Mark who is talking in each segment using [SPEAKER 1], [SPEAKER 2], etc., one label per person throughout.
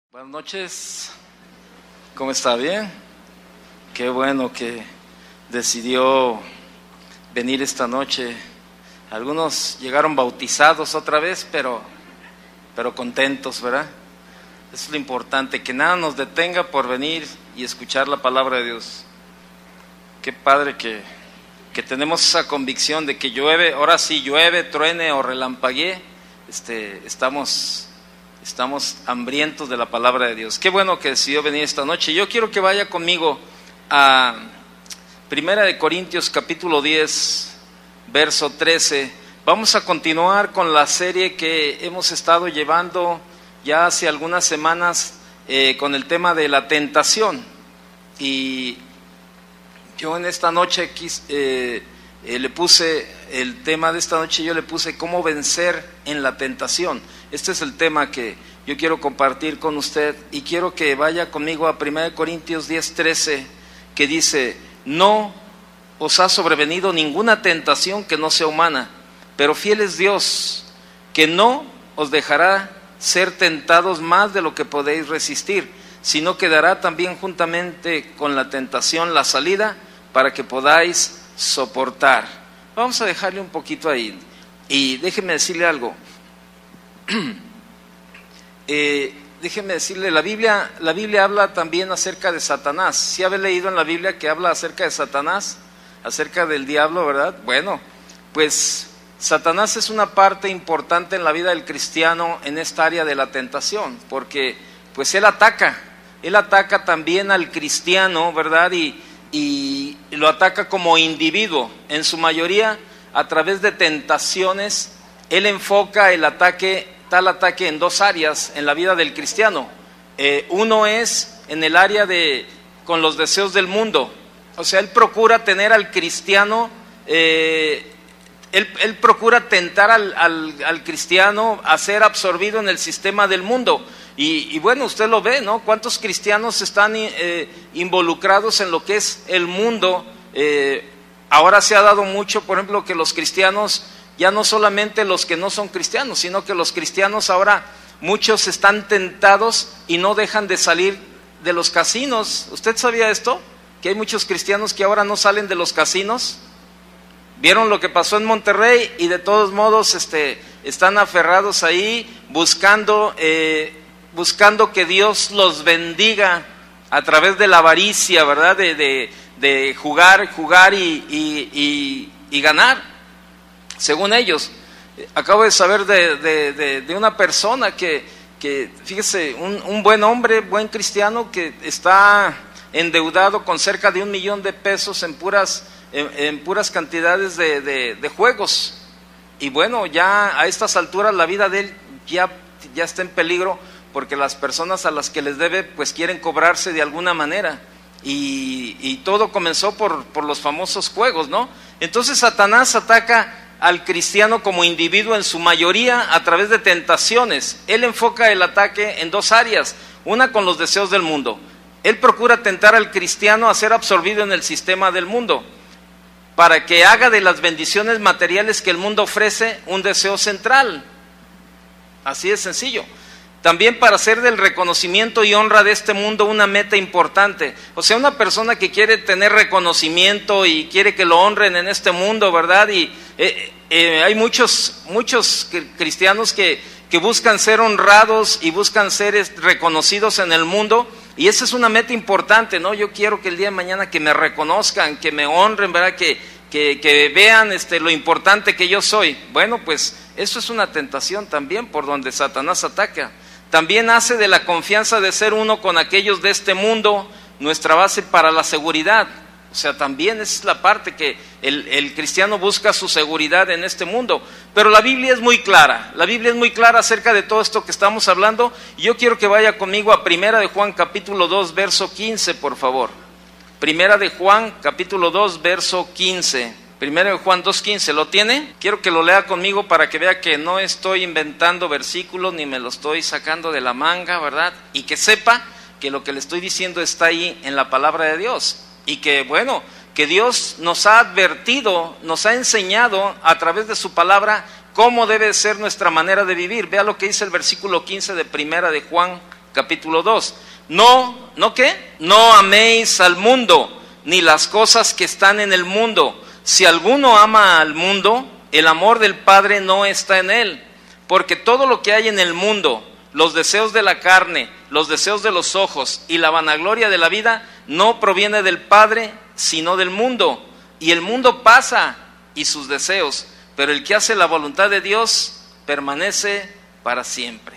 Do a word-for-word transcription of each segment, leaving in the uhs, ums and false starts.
[SPEAKER 1] Buenas noches, ¿cómo está? ¿Bien? Qué bueno que decidió venir esta noche. Algunos llegaron bautizados otra vez, pero, pero contentos, ¿verdad? Eso es lo importante, que nada nos detenga por venir y escuchar la palabra de Dios. Qué padre que, que tenemos esa convicción de que llueve, ahora sí llueve, truene o relampaguee, este, estamos... Estamos hambrientos de la palabra de Dios. Qué bueno que decidió venir esta noche. Yo quiero que vaya conmigo a Primera de Corintios capítulo diez, verso trece. Vamos a continuar con la serie que hemos estado llevando ya hace algunas semanas eh, con el tema de la tentación. Y yo en esta noche quis, eh, eh, le puse, el tema de esta noche yo le puse cómo vencer en la tentación. Este es el tema que yo quiero compartir con usted y quiero que vaya conmigo a Primera de Corintios diez, trece, que dice: no os ha sobrevenido ninguna tentación que no sea humana, pero fiel es Dios, que no os dejará ser tentados más de lo que podéis resistir, sino que dará también juntamente con la tentación la salida para que podáis soportar. Vamos a dejarle un poquito ahí y déjeme decirle algo. Eh, déjeme decirle, la Biblia, la Biblia habla también acerca de Satanás. ¿Sí habéis leído en la Biblia que habla acerca de Satanás? Acerca del diablo, ¿verdad? Bueno, pues Satanás es una parte importante en la vida del cristiano en esta área de la tentación, porque pues él ataca, él ataca también al cristiano, ¿verdad? Y, y lo ataca como individuo, en su mayoría a través de tentaciones. Él enfoca el ataque, tal ataque en dos áreas en la vida del cristiano. Eh, uno es en el área de con los deseos del mundo. O sea, él procura tener al cristiano, eh, él, él procura tentar al, al, al cristiano a ser absorbido en el sistema del mundo. Y, y bueno, usted lo ve, ¿no? ¿Cuántos cristianos están eh, involucrados en lo que es el mundo? Eh, ahora se ha dado mucho, por ejemplo, que los cristianos, ya no solamente los que no son cristianos, sino que los cristianos ahora, muchos están tentados y no dejan de salir de los casinos. ¿Usted sabía esto? Que hay muchos cristianos que ahora no salen de los casinos. ¿Vieron lo que pasó en Monterrey? Y de todos modos este, están aferrados ahí, buscando, eh, buscando que Dios los bendiga a través de la avaricia, ¿verdad? De, de, de jugar, jugar y, y, y, y ganar. Según ellos, acabo de saber de, de, de, de una persona que, que fíjese, un, un buen hombre, buen cristiano, que está endeudado con cerca de un millón de pesos en puras, en, en puras cantidades de, de, de juegos. Y bueno, ya a estas alturas la vida de él ya, ya está en peligro, porque las personas a las que les debe pues quieren cobrarse de alguna manera. Y, y todo comenzó por, por los famosos juegos, ¿no? Entonces Satanás ataca al cristiano como individuo en su mayoría a través de tentaciones. Él enfoca el ataque en dos áreas, una con los deseos del mundo. Él procura tentar al cristiano a ser absorbido en el sistema del mundo, para que haga de las bendiciones materiales que el mundo ofrece un deseo central. Así de sencillo. También para hacer del reconocimiento y honra de este mundo una meta importante. O sea, una persona que quiere tener reconocimiento y quiere que lo honren en este mundo, ¿verdad? Y eh, eh, hay muchos, muchos cristianos que, que buscan ser honrados y buscan ser reconocidos en el mundo. Y esa es una meta importante, ¿no? Yo quiero que el día de mañana que me reconozcan, que me honren, ¿verdad? Que, que, que vean este, lo importante que yo soy. Bueno, pues eso es una tentación también por donde Satanás ataca. También hace de la confianza de ser uno con aquellos de este mundo nuestra base para la seguridad. O sea, también es la parte que el, el cristiano busca su seguridad en este mundo. Pero la Biblia es muy clara, la Biblia es muy clara acerca de todo esto que estamos hablando. Y yo quiero que vaya conmigo a Primera de Juan capítulo dos, verso quince, por favor. Primera de Juan capítulo dos, verso quince. Primera de Juan dos quince, ¿lo tiene? Quiero que lo lea conmigo para que vea que no estoy inventando versículos ni me lo estoy sacando de la manga, ¿verdad? Y que sepa que lo que le estoy diciendo está ahí en la palabra de Dios. Y que, bueno, que Dios nos ha advertido, nos ha enseñado a través de su palabra cómo debe ser nuestra manera de vivir. Vea lo que dice el versículo quince de Primera de Juan capítulo dos. No, ¿no qué? No améis al mundo, ni las cosas que están en el mundo. Si alguno ama al mundo, el amor del Padre no está en él. Porque todo lo que hay en el mundo, los deseos de la carne, los deseos de los ojos y la vanagloria de la vida, no proviene del Padre, sino del mundo. Y el mundo pasa y sus deseos, pero el que hace la voluntad de Dios permanece para siempre.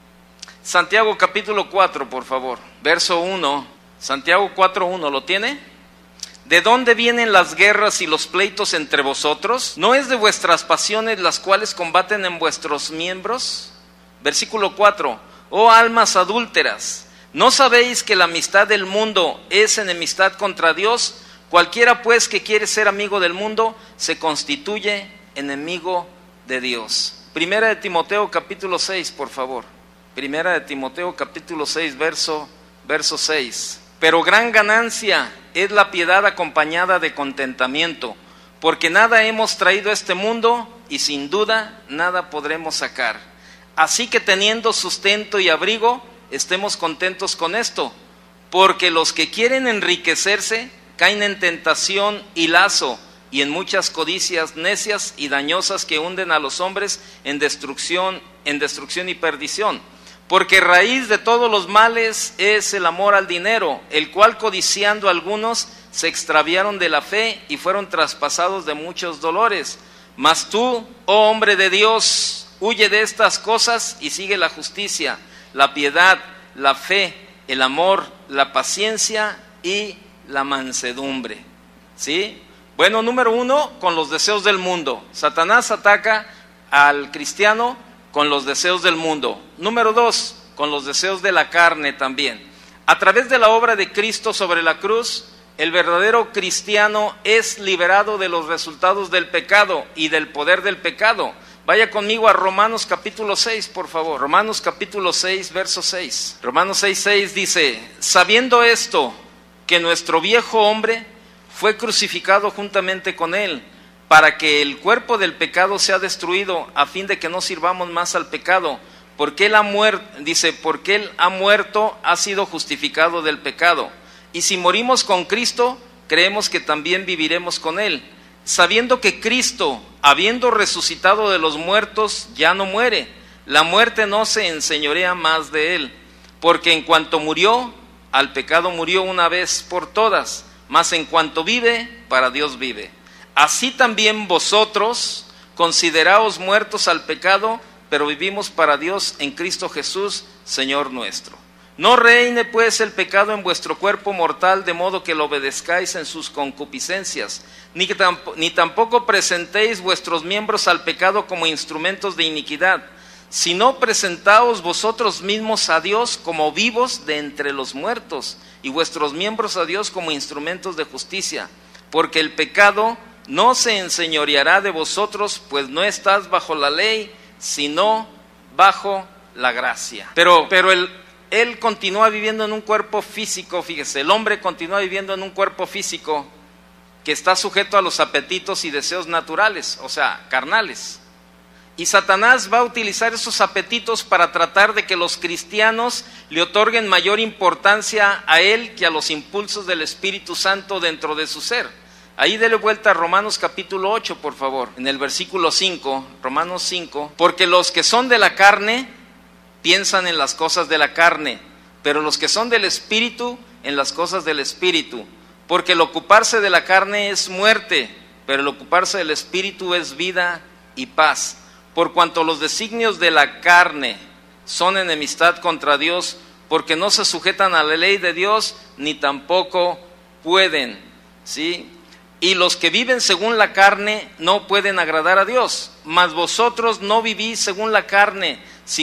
[SPEAKER 1] Santiago capítulo cuatro, por favor, verso uno. Santiago cuatro uno, ¿lo tiene? ¿De dónde vienen las guerras y los pleitos entre vosotros? ¿No es de vuestras pasiones las cuales combaten en vuestros miembros? Versículo cuatro. Oh almas adúlteras, ¿no sabéis que la amistad del mundo es enemistad contra Dios? Cualquiera pues que quiere ser amigo del mundo se constituye enemigo de Dios. Primera de Timoteo capítulo seis, por favor. Primera de Timoteo capítulo seis, verso, verso seis. Pero gran ganancia es la piedad acompañada de contentamiento, porque nada hemos traído a este mundo y sin duda nada podremos sacar. Así que teniendo sustento y abrigo, estemos contentos con esto, porque los que quieren enriquecerse caen en tentación y lazo y en muchas codicias necias y dañosas que hunden a los hombres en destrucción, en destrucción y perdición. Porque raíz de todos los males es el amor al dinero, el cual codiciando algunos se extraviaron de la fe y fueron traspasados de muchos dolores. Mas tú, oh hombre de Dios, huye de estas cosas y sigue la justicia, la piedad, la fe, el amor, la paciencia y la mansedumbre. ¿Sí? Bueno, número uno, con los deseos del mundo. Satanás ataca al cristiano con los deseos del mundo. Número dos, con los deseos de la carne también. A través de la obra de Cristo sobre la cruz, el verdadero cristiano es liberado de los resultados del pecado y del poder del pecado. Vaya conmigo a Romanos capítulo seis, por favor. Romanos capítulo seis, verso seis. Romanos seis, seis dice: sabiendo esto, que nuestro viejo hombre fue crucificado juntamente con él, para que el cuerpo del pecado sea destruido, a fin de que no sirvamos más al pecado, porque él ha muerto, dice, porque él ha muerto, ha sido justificado del pecado. Y si morimos con Cristo, creemos que también viviremos con él, sabiendo que Cristo, habiendo resucitado de los muertos, ya no muere. La muerte no se enseñorea más de él, porque en cuanto murió, al pecado murió una vez por todas, mas en cuanto vive, para Dios vive. Así también vosotros, consideraos muertos al pecado, pero vivimos para Dios en Cristo Jesús, Señor nuestro. No reine pues el pecado en vuestro cuerpo mortal, de modo que lo obedezcáis en sus concupiscencias, ni, que tamp- ni tampoco presentéis vuestros miembros al pecado como instrumentos de iniquidad, sino presentaos vosotros mismos a Dios como vivos de entre los muertos, y vuestros miembros a Dios como instrumentos de justicia, porque el pecado no se enseñoreará de vosotros, pues no estás bajo la ley, sino bajo la gracia. Pero, pero el, él continúa viviendo en un cuerpo físico, fíjese, el hombre continúa viviendo en un cuerpo físico que está sujeto a los apetitos y deseos naturales, o sea, carnales. Y Satanás va a utilizar esos apetitos para tratar de que los cristianos le otorguen mayor importancia a él que a los impulsos del Espíritu Santo dentro de su ser. Ahí dele vuelta a Romanos capítulo ocho, por favor, en el versículo cinco, Romanos cinco. Porque los que son de la carne piensan en las cosas de la carne, pero los que son del Espíritu en las cosas del Espíritu. Porque el ocuparse de la carne es muerte, pero el ocuparse del Espíritu es vida y paz. Por cuanto los designios de la carne son enemistad contra Dios, porque no se sujetan a la ley de Dios, ni tampoco pueden, ¿sí? Y los que viven según la carne no pueden agradar a Dios, mas vosotros no vivís según la carne,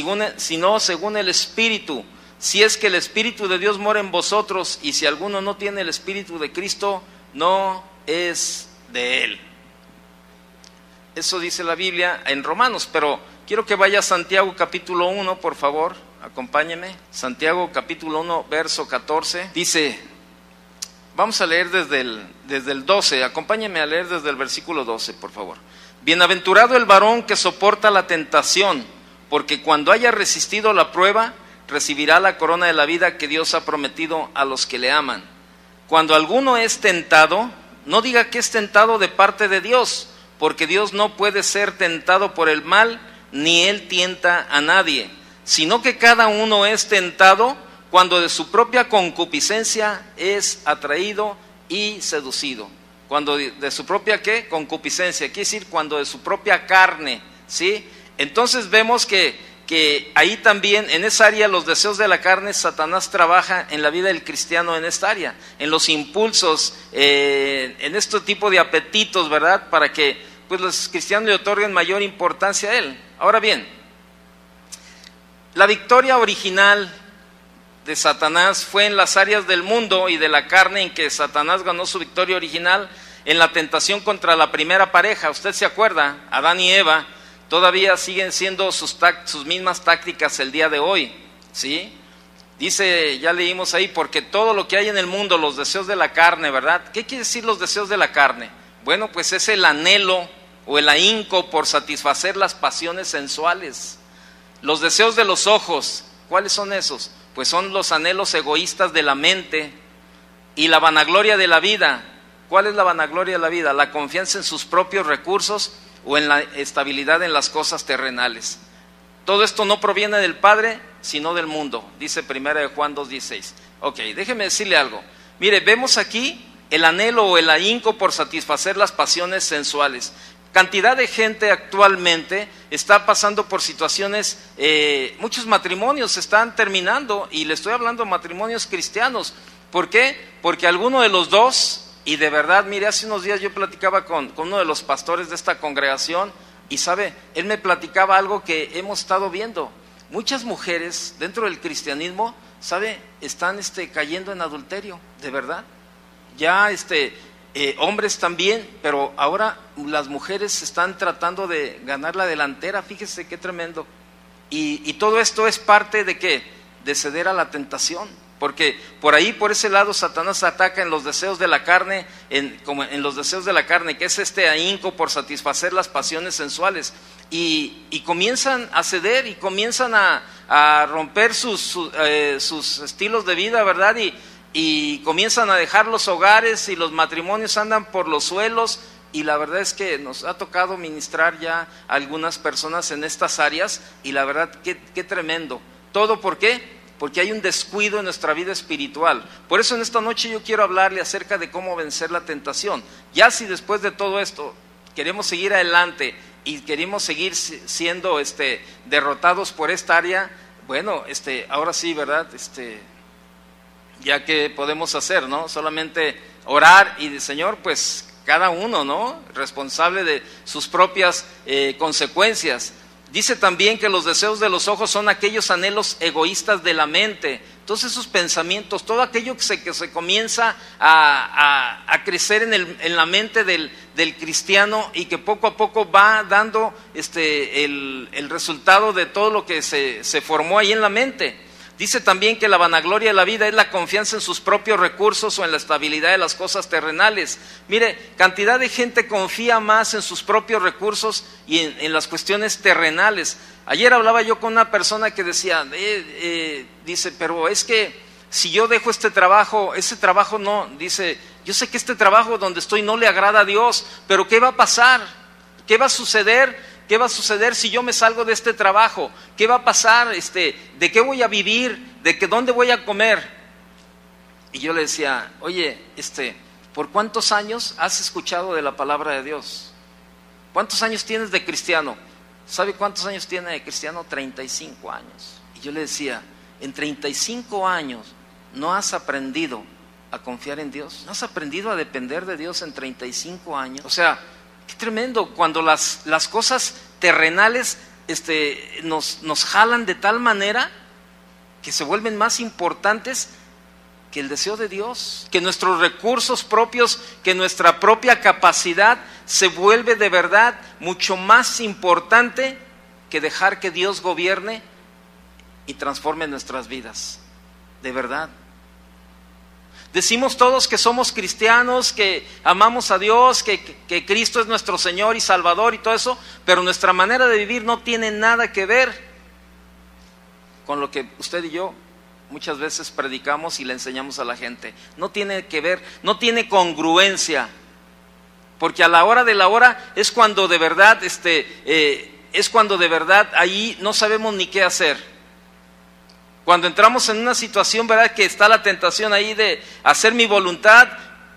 [SPEAKER 1] sino según el Espíritu. Si es que el Espíritu de Dios mora en vosotros, y si alguno no tiene el Espíritu de Cristo, no es de él. Eso dice la Biblia en Romanos, pero quiero que vaya a Santiago capítulo uno, por favor, acompáñeme. Santiago capítulo uno, verso catorce, dice, vamos a leer desde el, desde el doce, acompáñeme a leer desde el versículo doce, por favor. Bienaventurado el varón que soporta la tentación, porque cuando haya resistido la prueba, recibirá la corona de la vida que Dios ha prometido a los que le aman. Cuando alguno es tentado, no diga que es tentado de parte de Dios, porque Dios no puede ser tentado por el mal, ni Él tienta a nadie, sino que cada uno es tentado cuando de su propia concupiscencia es atraído y seducido. Cuando de, de su propia ¿qué? Concupiscencia, quiere decir cuando de su propia carne, ¿sí? Entonces vemos que, que ahí también, en esa área, los deseos de la carne, Satanás trabaja en la vida del cristiano en esta área, en los impulsos, eh, en este tipo de apetitos, ¿verdad? Para que pues los cristianos le otorguen mayor importancia a él. Ahora bien, la victoria original de Satanás fue en las áreas del mundo y de la carne en que Satanás ganó su victoria original en la tentación contra la primera pareja. Usted se acuerda, Adán y Eva todavía siguen siendo sus, sus mismas tácticas el día de hoy, ¿sí? Dice, ya leímos ahí, porque todo lo que hay en el mundo, los deseos de la carne, ¿verdad? ¿Qué quiere decir los deseos de la carne? Bueno, pues es el anhelo o el ahínco por satisfacer las pasiones sensuales. Los deseos de los ojos, ¿cuáles son esos? Pues son los anhelos egoístas de la mente. Y la vanagloria de la vida, ¿cuál es la vanagloria de la vida? La confianza en sus propios recursos o en la estabilidad en las cosas terrenales. Todo esto no proviene del Padre, sino del mundo, dice primera de Juan dos dieciséis. Ok, déjeme decirle algo. Mire, vemos aquí el anhelo o el ahínco por satisfacer las pasiones sensuales. Cantidad de gente actualmente está pasando por situaciones, eh, muchos matrimonios están terminando, y le estoy hablando de matrimonios cristianos. ¿Por qué? Porque alguno de los dos, y de verdad, mire, hace unos días yo platicaba con, con uno de los pastores de esta congregación, y sabe, él me platicaba algo que hemos estado viendo. Muchas mujeres dentro del cristianismo, sabe, están este, cayendo en adulterio, de verdad. Ya este... Eh, hombres también, pero ahora las mujeres están tratando de ganar la delantera, fíjese qué tremendo. Y, y todo esto es parte de ¿qué? De ceder a la tentación, porque por ahí, por ese lado, Satanás ataca en los deseos de la carne, en, como en los deseos de la carne, que es este ahínco por satisfacer las pasiones sensuales, y, y comienzan a ceder y comienzan a, a romper sus, sus, eh, sus estilos de vida, ¿verdad? Y Y comienzan a dejar los hogares y los matrimonios andan por los suelos, y la verdad es que nos ha tocado ministrar ya a algunas personas en estas áreas, y la verdad, qué, qué tremendo. ¿Todo por qué? Porque hay un descuido en nuestra vida espiritual. Por eso en esta noche yo quiero hablarle acerca de cómo vencer la tentación. Ya si después de todo esto queremos seguir adelante y queremos seguir siendo este, derrotados por esta área, bueno, este, ahora sí, ¿verdad?, este... ya que podemos hacer, ¿no? Solamente orar y, Señor, pues cada uno, ¿no? Responsable de sus propias eh, consecuencias. Dice también que los deseos de los ojos son aquellos anhelos egoístas de la mente. Todos esos pensamientos, todo aquello que se, que se comienza a, a, a crecer en, el, en la mente del, del cristiano, y que poco a poco va dando este, el, el resultado de todo lo que se, se formó ahí en la mente. Dice también que la vanagloria de la vida es la confianza en sus propios recursos o en la estabilidad de las cosas terrenales. Mire, cantidad de gente confía más en sus propios recursos y en, en las cuestiones terrenales. Ayer hablaba yo con una persona que decía, eh, eh, dice, pero es que si yo dejo este trabajo, ese trabajo no, dice, yo sé que este trabajo donde estoy no le agrada a Dios, pero ¿qué va a pasar? ¿Qué va a suceder? ¿Qué va a suceder si yo me salgo de este trabajo? ¿Qué va a pasar? Este, ¿de qué voy a vivir? ¿De qué, dónde voy a comer? Y yo le decía, oye, este, ¿por cuántos años has escuchado de la palabra de Dios? ¿Cuántos años tienes de cristiano? ¿Sabe cuántos años tiene de cristiano? treinta y cinco años. Y yo le decía, en treinta y cinco años no has aprendido a confiar en Dios, no has aprendido a depender de Dios en treinta y cinco años. O sea, qué tremendo, cuando las, las cosas terrenales este, nos, nos jalan de tal manera que se vuelven más importantes que el deseo de Dios, que nuestros recursos propios, que nuestra propia capacidad se vuelve de verdad mucho más importante que dejar que Dios gobierne y transforme nuestras vidas, de verdad. Decimos todos que somos cristianos, que amamos a Dios, que, que, que Cristo es nuestro Señor y Salvador y todo eso, pero nuestra manera de vivir no tiene nada que ver. con lo que usted y yo muchas veces predicamos y le enseñamos a la gente. No tiene que ver, no tiene congruencia, porque a la hora de la hora es cuando de verdad, este, eh, es cuando de verdad ahí no sabemos ni qué hacer. Cuando entramos en una situación, verdad, que está la tentación ahí de hacer mi voluntad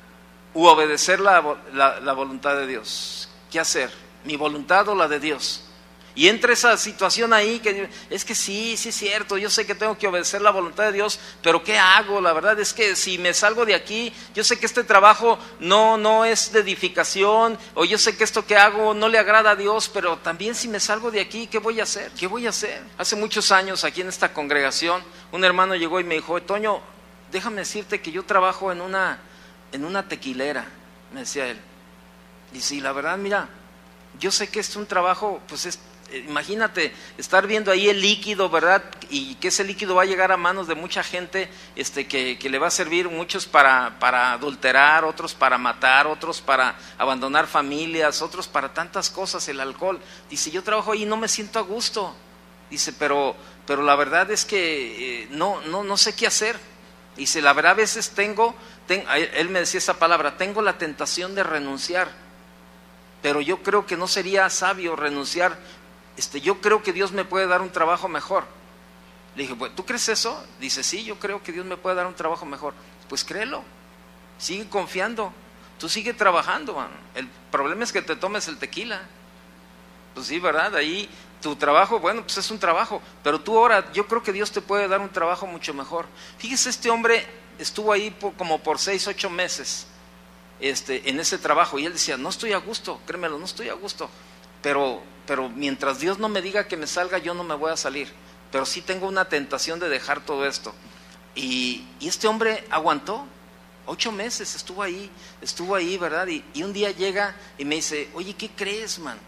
[SPEAKER 1] u obedecer la, la, la voluntad de Dios. ¿Qué hacer? ¿Mi voluntad o la de Dios? Y entra esa situación ahí que es que sí, sí es cierto, yo sé que tengo que obedecer la voluntad de Dios, pero ¿qué hago? La verdad es que si me salgo de aquí, yo sé que este trabajo no, no es de edificación, o yo sé que esto que hago no le agrada a Dios, pero también si me salgo de aquí, ¿qué voy a hacer? ¿Qué voy a hacer? Hace muchos años aquí en esta congregación, un hermano llegó y me dijo, Toño, déjame decirte que yo trabajo en una, en una tequilera, me decía él. Y sí, la verdad, mira, yo sé que es un trabajo, pues es, imagínate, estar viendo ahí el líquido, ¿verdad? Y que ese líquido va a llegar a manos de mucha gente, este, que, que le va a servir, muchos para, para adulterar, otros para matar, otros para abandonar familias, otros para tantas cosas, el alcohol. Dice, yo trabajo ahí y no me siento a gusto. Dice, pero, pero la verdad es que eh, no, no, no sé qué hacer. Dice, la verdad a veces tengo, ten, él me decía esa palabra, tengo la tentación de renunciar, pero yo creo que no sería sabio renunciar. Este, yo creo que Dios me puede dar un trabajo mejor. Le dije, ¿tú crees eso? Dice, sí, yo creo que Dios me puede dar un trabajo mejor. Pues créelo, sigue confiando, tú sigue trabajando, man. El problema es que te tomes el tequila. Pues sí, ¿verdad? Ahí tu trabajo, bueno, pues es un trabajo, pero tú ahora, yo creo que Dios te puede dar un trabajo mucho mejor. Fíjese, este hombre estuvo ahí por, como por seis, ocho meses este, en ese trabajo, y él decía, no estoy a gusto, créemelo, no estoy a gusto. Pero, pero mientras Dios no me diga que me salga, yo no me voy a salir. Pero sí tengo una tentación de dejar todo esto. Y, y este hombre aguantó, ocho meses estuvo ahí, estuvo ahí, ¿verdad? Y, y un día llega y me dice, oye, ¿qué crees, man?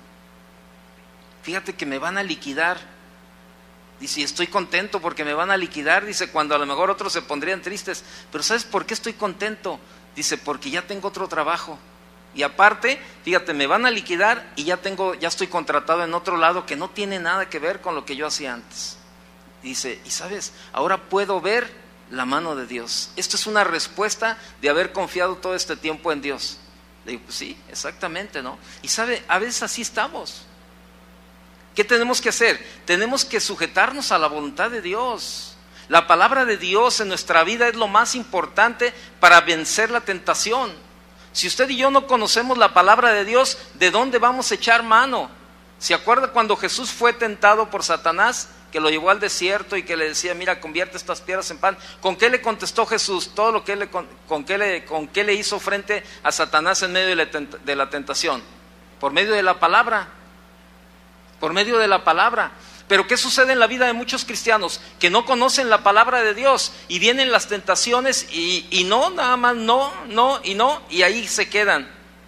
[SPEAKER 1] Fíjate que me van a liquidar. Dice, estoy contento porque me van a liquidar. Dice, cuando a lo mejor otros se pondrían tristes. Pero ¿sabes por qué estoy contento? Dice, porque ya tengo otro trabajo. Y aparte, fíjate, me van a liquidar y ya tengo, ya estoy contratado en otro lado que no tiene nada que ver con lo que yo hacía antes. Dice, y sabes, ahora puedo ver la mano de Dios. Esto es una respuesta de haber confiado todo este tiempo en Dios. Le digo, pues sí, exactamente, ¿no? Y sabe, a veces así estamos. ¿Qué tenemos que hacer? Tenemos que sujetarnos a la voluntad de Dios. La palabra de Dios en nuestra vida es lo más importante para vencer la tentación. Si usted y yo no conocemos la palabra de Dios, ¿de dónde vamos a echar mano? ¿Se acuerda cuando Jesús fue tentado por Satanás, que lo llevó al desierto y que le decía, mira, convierte estas piedras en pan? ¿Con qué le contestó Jesús? Todo lo que le, con, con, qué le, con qué le hizo frente a Satanás en medio de la, de la tentación. Por medio de la palabra. Por medio de la palabra. Pero ¿qué sucede en la vida de muchos cristianos? Que no conocen la palabra de Dios y vienen las tentaciones y, y no, nada más no, no y no, y ahí se quedan.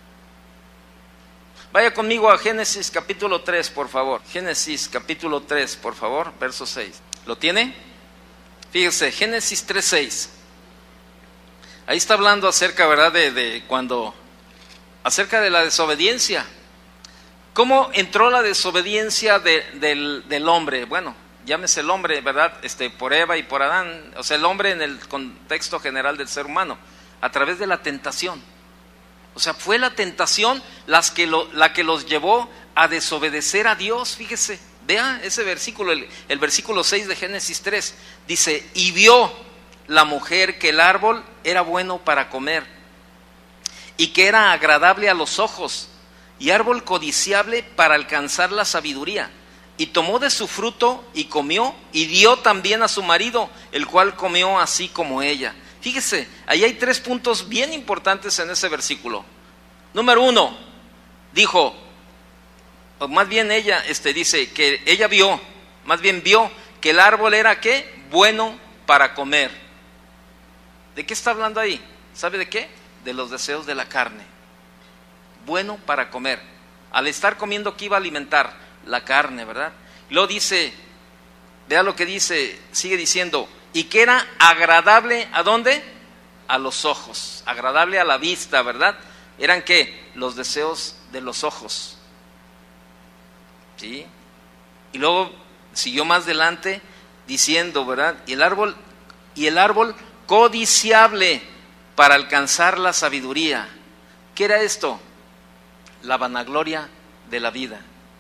[SPEAKER 1] Vaya conmigo a Génesis capítulo tres, por favor. Génesis capítulo tres, por favor, verso seis. ¿Lo tiene? Fíjese, Génesis tres, seis. Ahí está hablando acerca, ¿verdad?, de, de cuando, acerca de la desobediencia. ¿Cómo entró la desobediencia de, del, del hombre? Bueno, llámese el hombre, ¿verdad? Este, por Eva y por Adán, o sea, el hombre en el contexto general del ser humano, a través de la tentación. O sea, fue la tentación las que lo, la que los llevó a desobedecer a Dios. Fíjese, vea ese versículo, el, el versículo seis de Génesis tres, dice, y vio la mujer que el árbol era bueno para comer, y que era agradable a los ojos, y árbol codiciable para alcanzar la sabiduría, y tomó de su fruto y comió, y dio también a su marido, el cual comió así como ella. Fíjese, ahí hay tres puntos bien importantes en ese versículo. Número uno, dijo, o más bien ella este, dice que ella vio, más bien vio que el árbol era ¿qué? Bueno para comer. ¿De qué está hablando ahí? ¿Sabe de qué? De los deseos de la carne. Bueno para comer. Al estar comiendo, ¿qué iba a alimentar? La carne, ¿verdad? Luego dice, vea lo que dice, sigue diciendo, y que era agradable, ¿a dónde? A los ojos, agradable a la vista, ¿verdad? ¿Eran qué? Los deseos de los ojos. ¿Sí? Y luego siguió más adelante diciendo, ¿verdad? Y el árbol, y el árbol codiciable para alcanzar la sabiduría. ¿Qué era esto? La vanagloria de la vida.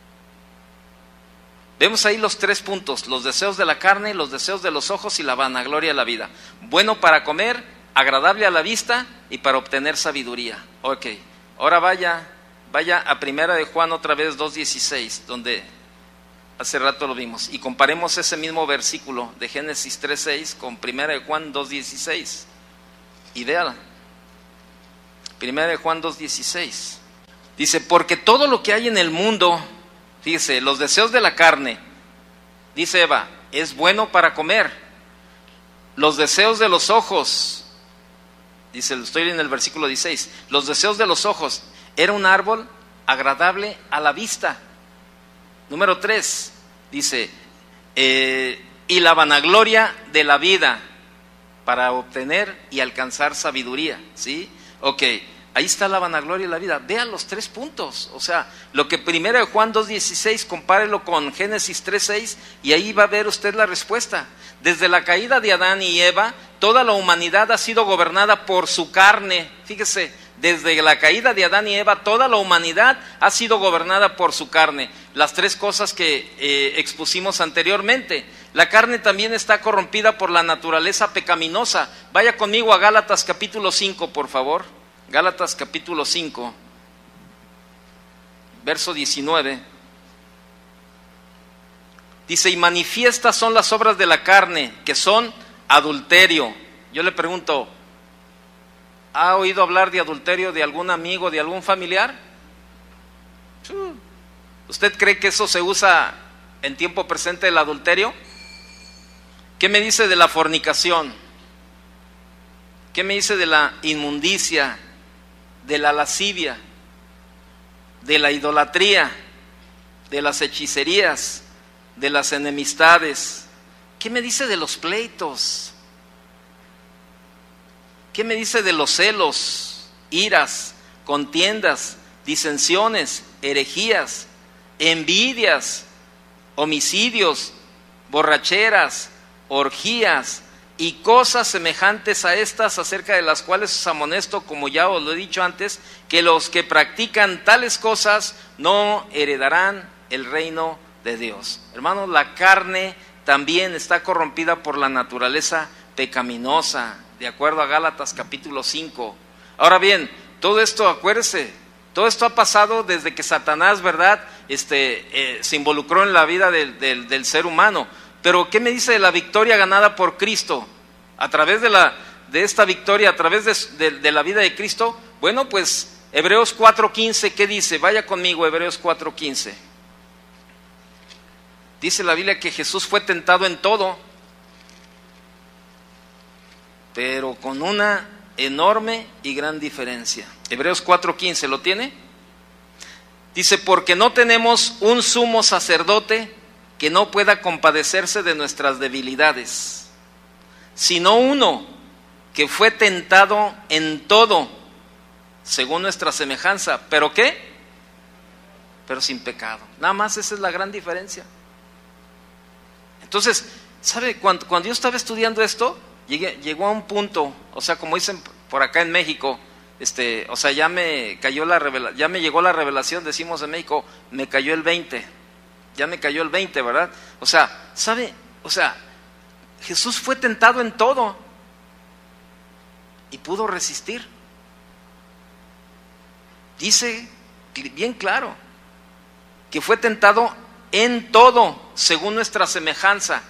[SPEAKER 1] Vemos ahí los tres puntos: los deseos de la carne, los deseos de los ojos y la vanagloria de la vida. Bueno para comer, agradable a la vista y para obtener sabiduría. Ok, ahora vaya, vaya a Primera de Juan otra vez dos dieciséis, donde hace rato lo vimos, y comparemos ese mismo versículo de Génesis tres seis con Primera de Juan dos dieciséis. Y véala. Primera de Juan dos dieciséis. Dice, porque todo lo que hay en el mundo, fíjese, los deseos de la carne, dice Eva, es bueno para comer. Los deseos de los ojos, dice, estoy en el versículo dieciséis, los deseos de los ojos, era un árbol agradable a la vista. Número tres, dice, eh, y la vanagloria de la vida, para obtener y alcanzar sabiduría, ¿sí? Ok, ahí está la vanagloria de la vida. Vean los tres puntos, o sea, lo que Primera de Juan dos dieciséis, compárelo con Génesis tres seis y ahí va a ver usted la respuesta. Desde la caída de Adán y Eva, toda la humanidad ha sido gobernada por su carne. Fíjese, desde la caída de Adán y Eva, toda la humanidad ha sido gobernada por su carne. Las tres cosas que eh, expusimos anteriormente. La carne también está corrompida por la naturaleza pecaminosa. Vaya conmigo a Gálatas capítulo cinco, por favor. Gálatas capítulo cinco, verso diecinueve. Dice, y manifiestas son las obras de la carne, que son adulterio. Yo le pregunto, ¿ha oído hablar de adulterio de algún amigo, de algún familiar? ¿Usted cree que eso se usa en tiempo presente, el adulterio? ¿Qué me dice de la fornicación? ¿Qué me dice de la inmundicia, de la lascivia, de la idolatría, de las hechicerías, de las enemistades? ¿Qué me dice de los pleitos? ¿Qué me dice de los celos, iras, contiendas, disensiones, herejías, envidias, homicidios, borracheras, orgías y cosas semejantes a estas, acerca de las cuales os amonesto, como ya os lo he dicho antes, que los que practican tales cosas no heredarán el reino de Dios? Hermanos, la carne también está corrompida por la naturaleza pecaminosa, de acuerdo a Gálatas capítulo cinco. Ahora bien, todo esto, acuérdese, todo esto ha pasado desde que Satanás, ¿verdad?, este, eh, se involucró en la vida del, del, del ser humano. Pero ¿qué me dice de la victoria ganada por Cristo? A través de, la, de esta victoria, a través de, de, de la vida de Cristo, bueno, pues Hebreos cuatro quince, ¿qué dice? Vaya conmigo, Hebreos cuatro quince. Dice la Biblia que Jesús fue tentado en todo, pero con una enorme y gran diferencia. Hebreos cuatro quince, ¿lo tiene? Dice, porque no tenemos un sumo sacerdote que no pueda compadecerse de nuestras debilidades, sino uno que fue tentado en todo, según nuestra semejanza. ¿Pero qué? Pero sin pecado. Nada más, esa es la gran diferencia. Entonces, ¿sabe? Cuando, cuando yo estaba estudiando esto, llegué, llegó a un punto, o sea, como dicen por acá en México, este, o sea, ya me cayó la revela, ya me llegó la revelación, decimos en México, me cayó el veinte. Ya me cayó el veinte, ¿verdad? O sea, ¿sabe? O sea, Jesús fue tentado en todo y pudo resistir. Dice bien claro que fue tentado en todo, según nuestra semejanza,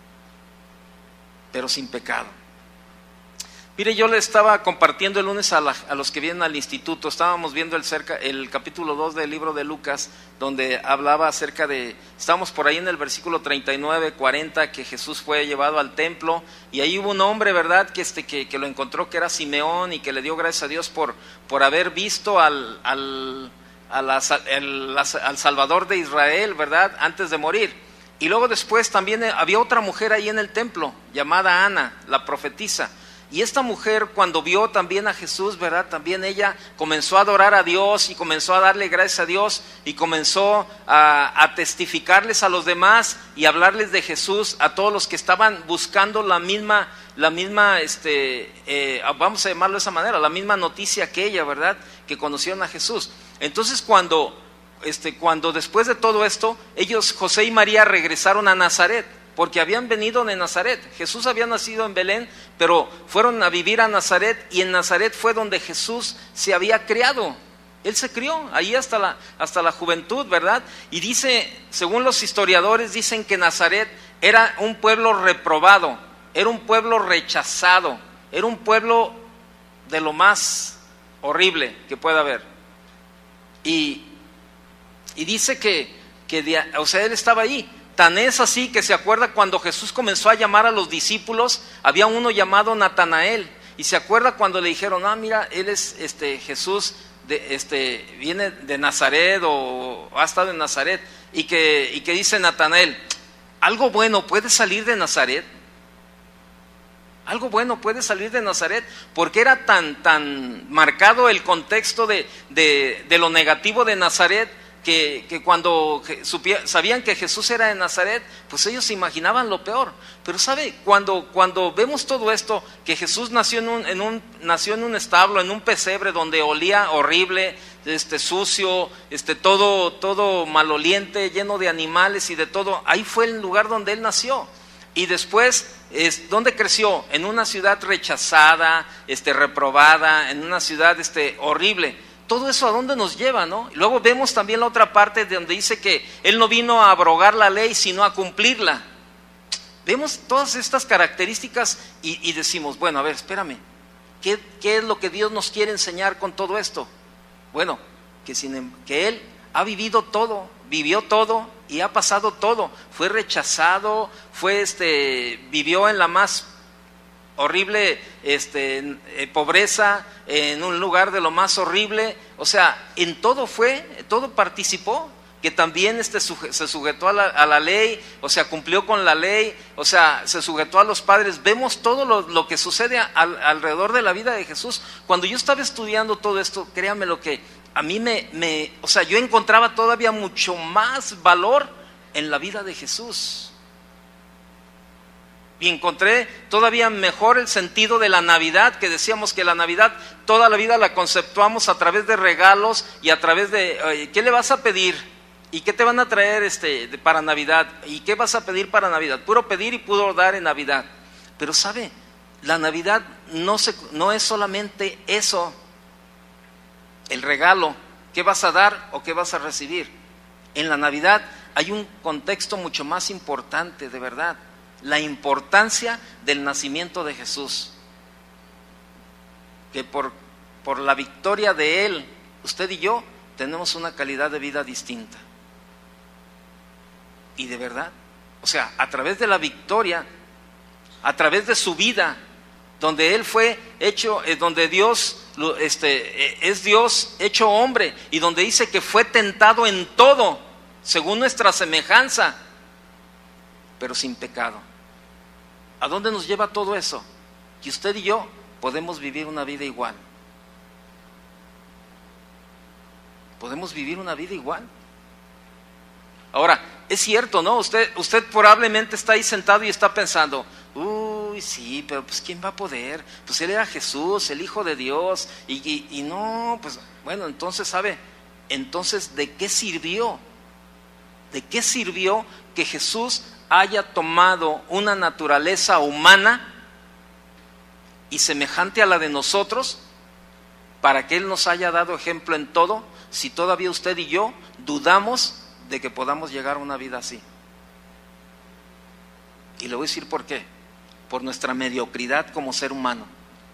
[SPEAKER 1] pero sin pecado. Mire, yo le estaba compartiendo el lunes a, la, a los que vienen al instituto, estábamos viendo el, cerca, el capítulo dos del libro de Lucas, donde hablaba acerca de, estábamos por ahí en el versículo treinta y nueve, cuarenta, que Jesús fue llevado al templo, y ahí hubo un hombre, ¿verdad?, que, este, que, que lo encontró, que era Simeón, y que le dio gracias a Dios por, por haber visto al, al, a la, el, al Salvador de Israel, ¿verdad?, antes de morir. Y luego después también había otra mujer ahí en el templo, llamada Ana, la profetisa. Y esta mujer, cuando vio también a Jesús, ¿verdad? También ella comenzó a adorar a Dios y comenzó a darle gracias a Dios y comenzó a, a testificarles a los demás y hablarles de Jesús a todos los que estaban buscando la misma, la misma, este, eh, vamos a llamarlo de esa manera, la misma noticia que ella, ¿verdad? Que conocieron a Jesús. Entonces, cuando, este, cuando después de todo esto, ellos, José y María, regresaron a Nazaret, porque habían venido de Nazaret. Jesús había nacido en Belén, pero fueron a vivir a Nazaret, y en Nazaret fue donde Jesús se había criado. Él se crió ahí hasta la, hasta la juventud, ¿verdad? Y dice, según los historiadores, dicen que Nazaret era un pueblo reprobado, era un pueblo rechazado, era un pueblo de lo más horrible que pueda haber. Y, y dice que, que de, o sea, él estaba ahí. Tan es así que se acuerda cuando Jesús comenzó a llamar a los discípulos, había uno llamado Natanael, y se acuerda cuando le dijeron, ah, mira, él es este Jesús, de, este, viene de Nazaret o ha estado en Nazaret, y que, y que dice Natanael, algo bueno puede salir de Nazaret, algo bueno puede salir de Nazaret, porque era tan, tan marcado el contexto de, de, de lo negativo de Nazaret, Que, que cuando supía, sabían que Jesús era de Nazaret, pues ellos se imaginaban lo peor. Pero sabe, cuando, cuando vemos todo esto, que Jesús nació en un, en un, nació en un establo, en un pesebre donde olía horrible, este, sucio, este, todo, todo maloliente, lleno de animales y de todo, ahí fue el lugar donde él nació. Y después, es, ¿dónde creció? En una ciudad rechazada, este, reprobada, en una ciudad este, horrible. Todo eso, ¿a dónde nos lleva, no? Y luego vemos también la otra parte donde dice que Él no vino a abrogar la ley, sino a cumplirla. Vemos todas estas características y, y decimos, bueno, a ver, espérame, ¿qué, ¿qué es lo que Dios nos quiere enseñar con todo esto? Bueno, que, sin, que Él ha vivido todo, vivió todo y ha pasado todo. Fue rechazado, fue este, vivió en la más horrible este, eh, pobreza, en un lugar de lo más horrible, o sea, en todo fue, todo participó, que también este, suje, se sujetó a la, a la ley, o sea, cumplió con la ley, o sea, se sujetó a los padres. Vemos todo lo, lo que sucede al, alrededor de la vida de Jesús. Cuando yo estaba estudiando todo esto, créanme lo que a mí me, me, o sea, yo encontraba todavía mucho más valor en la vida de Jesús. Y encontré todavía mejor el sentido de la Navidad, que decíamos que la Navidad toda la vida la conceptuamos a través de regalos y a través de, oye, ¿qué le vas a pedir? ¿Y qué te van a traer este, de, para Navidad? ¿Y qué vas a pedir para Navidad? Puro pedir y puro dar en Navidad. Pero ¿sabe? La Navidad no, se, no es solamente eso, el regalo, ¿qué vas a dar o qué vas a recibir? En la Navidad hay un contexto mucho más importante, de verdad. La importancia del nacimiento de Jesús, que por, por la victoria de Él, usted y yo tenemos una calidad de vida distinta. Y de verdad, o sea, a través de la victoria, a través de su vida, donde Él fue hecho, eh, donde Dios este, eh, es Dios hecho hombre, y donde dice que fue tentado en todo, según nuestra semejanza, pero sin pecado. ¿A dónde nos lleva todo eso? Que usted y yo podemos vivir una vida igual. Podemos vivir una vida igual. Ahora, es cierto, ¿no? Usted, usted probablemente está ahí sentado y está pensando, uy, sí, pero pues ¿quién va a poder? Pues Él era Jesús, el Hijo de Dios, y, y, y no, pues bueno, entonces, ¿sabe? Entonces, ¿de qué sirvió? ¿De qué sirvió que Jesús haya tomado una naturaleza humana y semejante a la de nosotros, para que Él nos haya dado ejemplo en todo, si todavía usted y yo dudamos de que podamos llegar a una vida así? Y le voy a decir por qué. Por nuestra mediocridad como ser humano.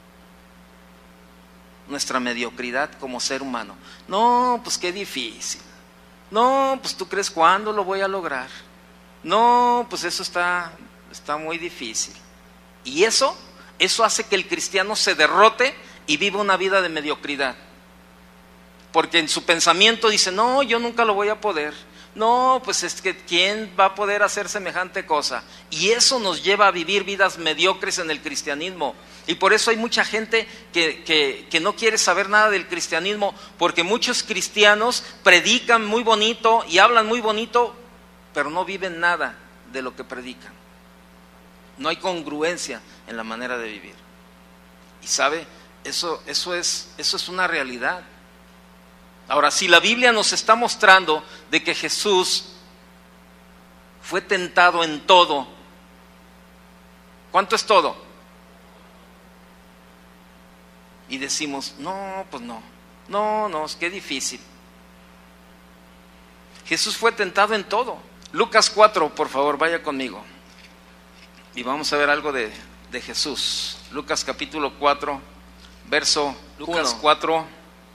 [SPEAKER 1] Nuestra mediocridad como ser humano. No, pues qué difícil. No, pues tú crees, ¿cuándo lo voy a lograr? No, pues eso está, está muy difícil. Y eso, eso hace que el cristiano se derrote y viva una vida de mediocridad. Porque en su pensamiento dice, no, yo nunca lo voy a poder. No, pues es que ¿quién va a poder hacer semejante cosa? Y eso nos lleva a vivir vidas mediocres en el cristianismo. Y por eso hay mucha gente que, que, que no quiere saber nada del cristianismo, porque muchos cristianos predican muy bonito y hablan muy bonito, pero no viven nada de lo que predican. No hay congruencia en la manera de vivir. Y sabe, eso, eso, es, eso es una realidad. Ahora, si la Biblia nos está mostrando de que Jesús fue tentado en todo, ¿cuánto es todo? Y decimos, no, pues no, no, no, es que difícil. Jesús fue tentado en todo. Lucas cuatro, por favor, vaya conmigo. Y vamos a ver algo de, de Jesús. Lucas capítulo cuatro, verso Lucas cuatro,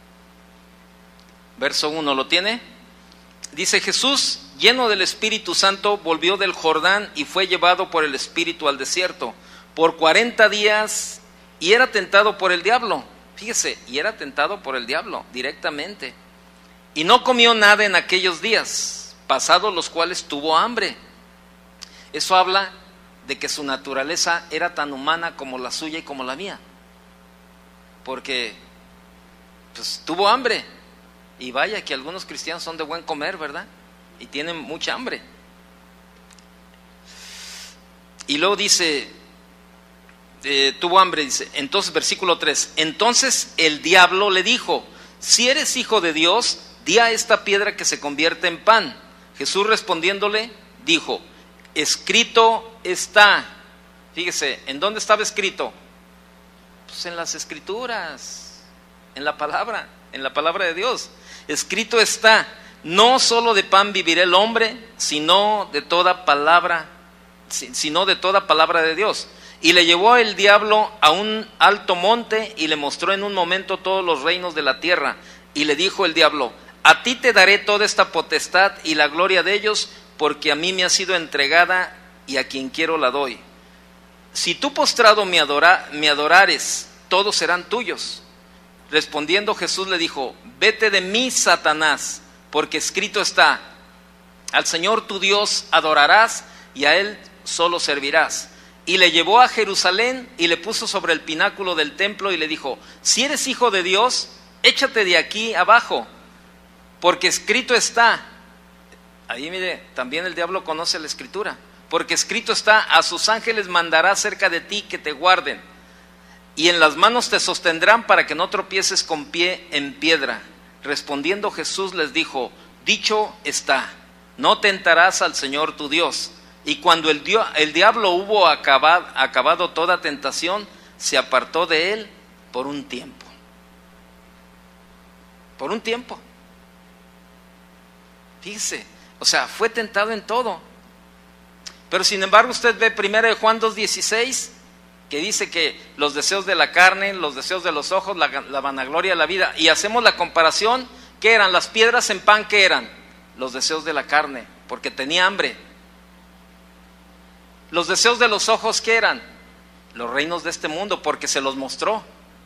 [SPEAKER 1] verso uno, ¿lo tiene? Dice: Jesús, lleno del Espíritu Santo, volvió del Jordán y fue llevado por el Espíritu al desierto por cuarenta días y era tentado por el diablo. Fíjese, y era tentado por el diablo directamente. Y no comió nada en aquellos días, pasados los cuales tuvo hambre. Eso habla de que su naturaleza era tan humana como la suya y como la mía. Porque pues tuvo hambre. Y vaya que algunos cristianos son de buen comer, ¿verdad? Y tienen mucha hambre. Y luego dice, eh, tuvo hambre, dice, entonces versículo tres, entonces el diablo le dijo: si eres hijo de Dios, di a esta piedra que se convierta en pan. Jesús respondiéndole dijo: escrito está. Fíjese, ¿en dónde estaba escrito? Pues en las escrituras, en la palabra, en la palabra de Dios. Escrito está: no solo de pan vivirá el hombre, sino de toda palabra, sino de toda palabra de Dios. Y le llevó el diablo a un alto monte y le mostró en un momento todos los reinos de la tierra. Y le dijo el diablo: a ti te daré toda esta potestad y la gloria de ellos, porque a mí me ha sido entregada y a quien quiero la doy. Si tú postrado me, adora, me adorares, todos serán tuyos. Respondiendo Jesús le dijo: vete de mí, Satanás, porque escrito está: al Señor tu Dios adorarás y a Él solo servirás. Y le llevó a Jerusalén y le puso sobre el pináculo del templo y le dijo: si eres hijo de Dios, échate de aquí abajo, porque escrito está. Ahí mire, también el diablo conoce la escritura. Porque escrito está: a sus ángeles mandará cerca de ti que te guarden, y en las manos te sostendrán para que no tropieces con pie en piedra. Respondiendo Jesús les dijo: dicho está, no tentarás al Señor tu Dios. Y cuando el, dio, el diablo hubo acabado, acabado toda tentación, se apartó de él por un tiempo. Por un tiempo. Fíjese, o sea, fue tentado en todo. Pero sin embargo usted ve primera de Juan dos dieciséis, que dice que los deseos de la carne, los deseos de los ojos, la, la vanagloria de la vida, y hacemos la comparación. ¿Qué eran? Las piedras en pan, ¿qué eran? Los deseos de la carne, porque tenía hambre. Los deseos de los ojos, ¿qué eran? Los reinos de este mundo, porque se los mostró.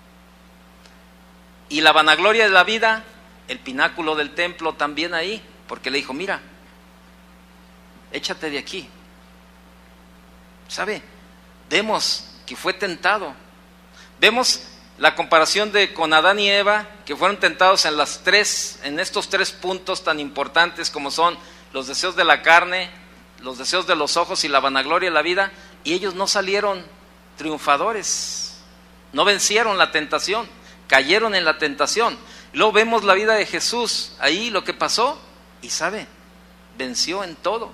[SPEAKER 1] Y la vanagloria de la vida, el pináculo del templo también ahí, porque le dijo: mira, échate de aquí. ¿Sabe? Vemos que fue tentado. Vemos la comparación de con Adán y Eva, que fueron tentados en las tres, en estos tres puntos tan importantes como son los deseos de la carne, los deseos de los ojos y la vanagloria de la vida, y ellos no salieron triunfadores, no vencieron la tentación, cayeron en la tentación. Luego vemos la vida de Jesús, ahí lo que pasó, y sabe, venció en todo.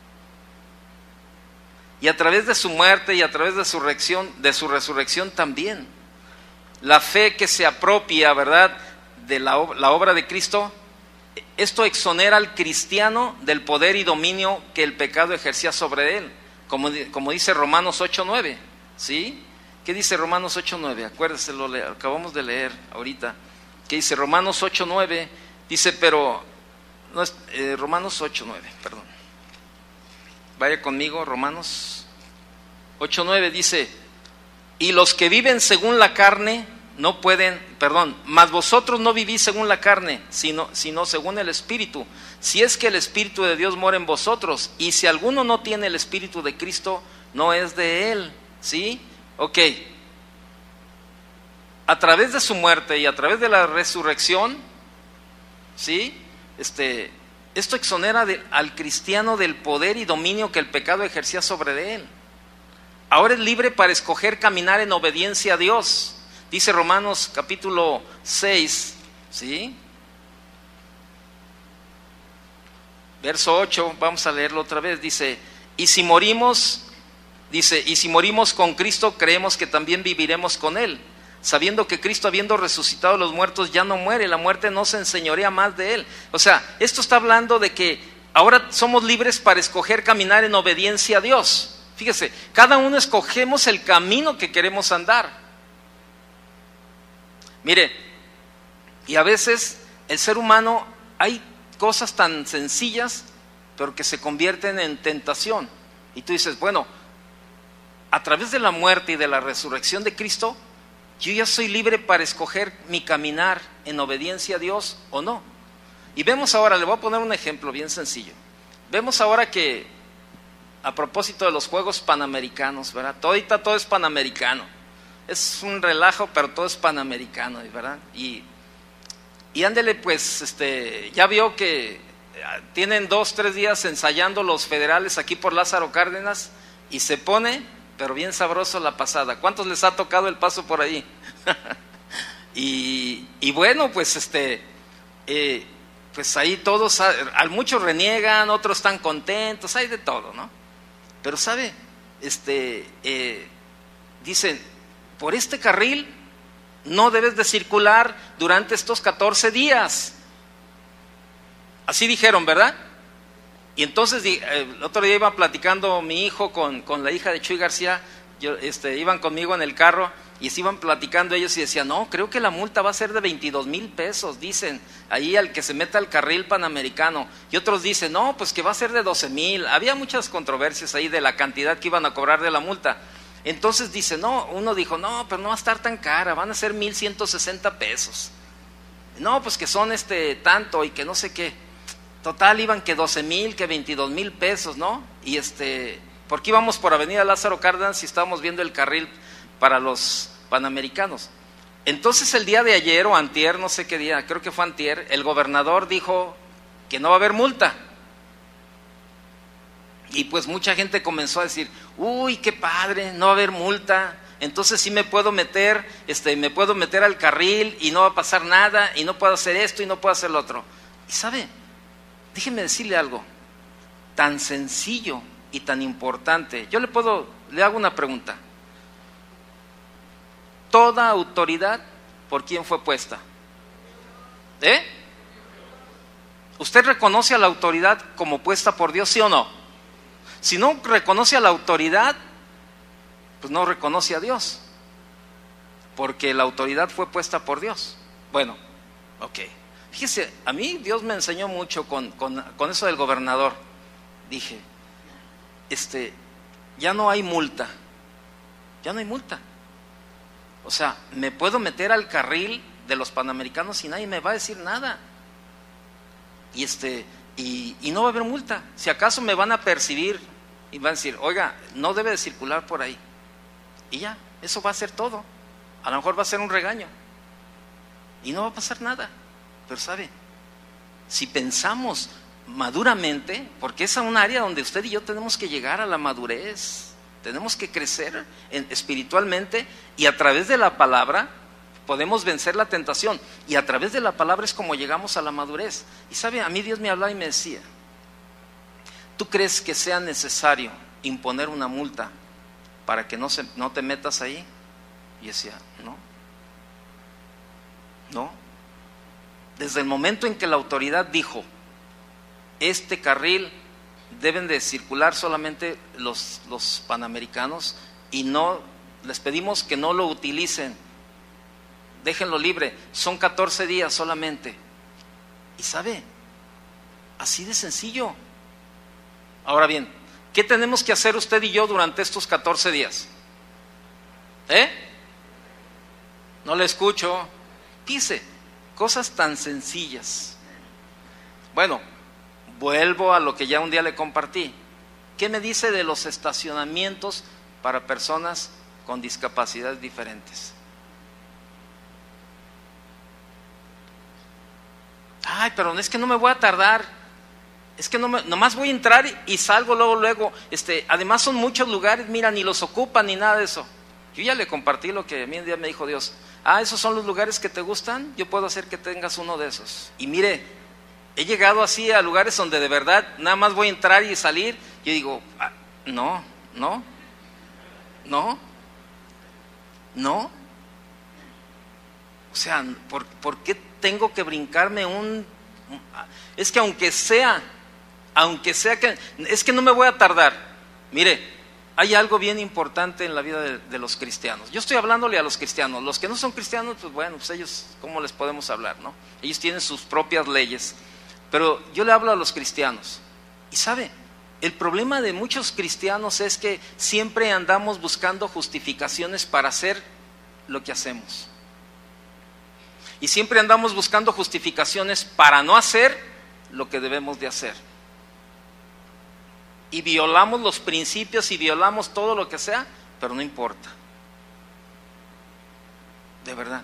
[SPEAKER 1] Y a través de su muerte y a través de su resurrección, de su resurrección también. La fe que se apropia, ¿verdad?, de la, la obra de Cristo, esto exonera al cristiano del poder y dominio que el pecado ejercía sobre él, como, como dice Romanos ocho nueve, ¿sí? ¿Qué dice Romanos ocho nueve? Acuérdese, lo le, acabamos de leer ahorita. ¿Qué dice Romanos ocho nueve? Dice, pero, no es, eh, Romanos ocho nueve, perdón. Vaya conmigo, Romanos ocho nueve dice: y los que viven según la carne no pueden, perdón, mas vosotros no vivís según la carne, sino, sino según el Espíritu, si es que el Espíritu de Dios mora en vosotros, y si alguno no tiene el Espíritu de Cristo, no es de él, ¿sí? Ok, a través de su muerte y a través de la resurrección, ¿sí? Este, esto exonera de, al cristiano del poder y dominio que el pecado ejercía sobre de él. Ahora es libre para escoger caminar en obediencia a Dios. Dice Romanos capítulo seis, ¿sí? Verso ocho, vamos a leerlo otra vez. Dice, y si morimos, dice, y si morimos con Cristo, creemos que también viviremos con Él, sabiendo que Cristo, habiendo resucitado a los muertos, ya no muere, la muerte no se enseñorea más de Él. O sea, esto está hablando de que ahora somos libres para escoger caminar en obediencia a Dios. Fíjese, cada uno escogemos el camino que queremos andar. Mire, y a veces el ser humano, hay cosas tan sencillas, pero que se convierten en tentación. Y tú dices, bueno, a través de la muerte y de la resurrección de Cristo, yo ya soy libre para escoger mi caminar en obediencia a Dios o no. Y vemos ahora, le voy a poner un ejemplo bien sencillo. Vemos ahora que, a propósito de los Juegos Panamericanos, ¿verdad? Todita todo es panamericano. Es un relajo, pero todo es panamericano, ¿verdad? Y, y ándele, pues, este, ya vio que tienen dos, tres días ensayando los federales aquí por Lázaro Cárdenas y se pone, pero bien sabroso la pasada. ¿Cuántos les ha tocado el paso por ahí? y, y bueno, pues, este... Eh, pues ahí todos, a muchos reniegan, otros están contentos, hay de todo, ¿no? Pero sabe, este, eh, dicen, por este carril no debes de circular durante estos catorce días. Así dijeron, ¿verdad? Y entonces, el otro día iba platicando mi hijo con, con la hija de Chuy García, yo, este, iban conmigo en el carro, y se iban platicando ellos y decían, no, creo que la multa va a ser de veintidós mil pesos, dicen, ahí al que se meta al carril panamericano. Y otros dicen, no, pues que va a ser de doce mil. Había muchas controversias ahí de la cantidad que iban a cobrar de la multa. Entonces dice, no, uno dijo, no, pero no va a estar tan cara, van a ser mil ciento sesenta pesos. No, pues que son este tanto y que no sé qué. Total, iban que doce mil, que veintidós mil pesos, ¿no? Y este, porque íbamos por Avenida Lázaro Cárdenas y estábamos viendo el carril para los panamericanos. Entonces el día de ayer o antier, no sé qué día, creo que fue antier, el gobernador dijo que no va a haber multa. Y pues mucha gente comenzó a decir, uy, qué padre, no va a haber multa, entonces sí me puedo meter, este, me puedo meter al carril y no va a pasar nada, y no puedo hacer esto y no puedo hacer lo otro. Y sabe, déjeme decirle algo, tan sencillo y tan importante. Yo le puedo, le hago una pregunta. Toda autoridad, ¿por quién fue puesta? ¿Eh? ¿Usted reconoce a la autoridad como puesta por Dios, sí o no? Si no reconoce a la autoridad, pues no reconoce a Dios, porque la autoridad fue puesta por Dios. Bueno, ok. Fíjese, a mí Dios me enseñó mucho con, con, con eso del gobernador. Dije, este, ya no hay multa, ya no hay multa. O sea, me puedo meter al carril de los panamericanos y nadie me va a decir nada. Y este, y, y no va a haber multa. Si acaso me van a percibir y van a decir, oiga, no debe de circular por ahí. Y ya, eso va a ser todo. A lo mejor va a ser un regaño. Y no va a pasar nada. Pero sabe, si pensamos maduramente, porque es un área donde usted y yo tenemos que llegar a la madurez. Tenemos que crecer en, espiritualmente, y a través de la palabra podemos vencer la tentación, y a través de la palabra es como llegamos a la madurez. Y sabe, a mí Dios me hablaba y me decía, ¿tú crees que sea necesario imponer una multa para que no, se, no te metas ahí? Y decía, no, no. Desde el momento en que la autoridad dijo, este carril deben de circular solamente los, los panamericanos, y no, les pedimos que no lo utilicen, déjenlo libre, son catorce días solamente. Y sabe, así de sencillo. Ahora bien, ¿qué tenemos que hacer usted y yo durante estos catorce días? ¿Eh? no le escucho. Dice, cosas tan sencillas. Bueno, vuelvo a lo que ya un día le compartí. ¿Qué me dice de los estacionamientos para personas con discapacidades diferentes? Ay, pero es que no me voy a tardar. Es que no me, nomás voy a entrar y salgo luego, luego. Este, además son muchos lugares, mira, ni los ocupan ni nada de eso. Yo ya le compartí lo que a mí un día me dijo Dios. Ah, ¿esos son los lugares que te gustan? Yo puedo hacer que tengas uno de esos. Y mire, he llegado así a lugares donde de verdad nada más voy a entrar y salir. Yo digo, ah, no, no, no, no. O sea, ¿por, ¿por qué tengo que brincarme un...? Es que aunque sea, aunque sea que... Es que no me voy a tardar. Mire, hay algo bien importante en la vida de, de los cristianos. Yo estoy hablándole a los cristianos. Los que no son cristianos, pues bueno, pues ellos, ¿cómo les podemos hablar, no? Ellos tienen sus propias leyes. Pero yo le hablo a los cristianos. Y sabe, el problema de muchos cristianos es que siempre andamos buscando justificaciones para hacer lo que hacemos. Y siempre andamos buscando justificaciones para no hacer lo que debemos de hacer. Y violamos los principios y violamos todo lo que sea, pero no importa. De verdad.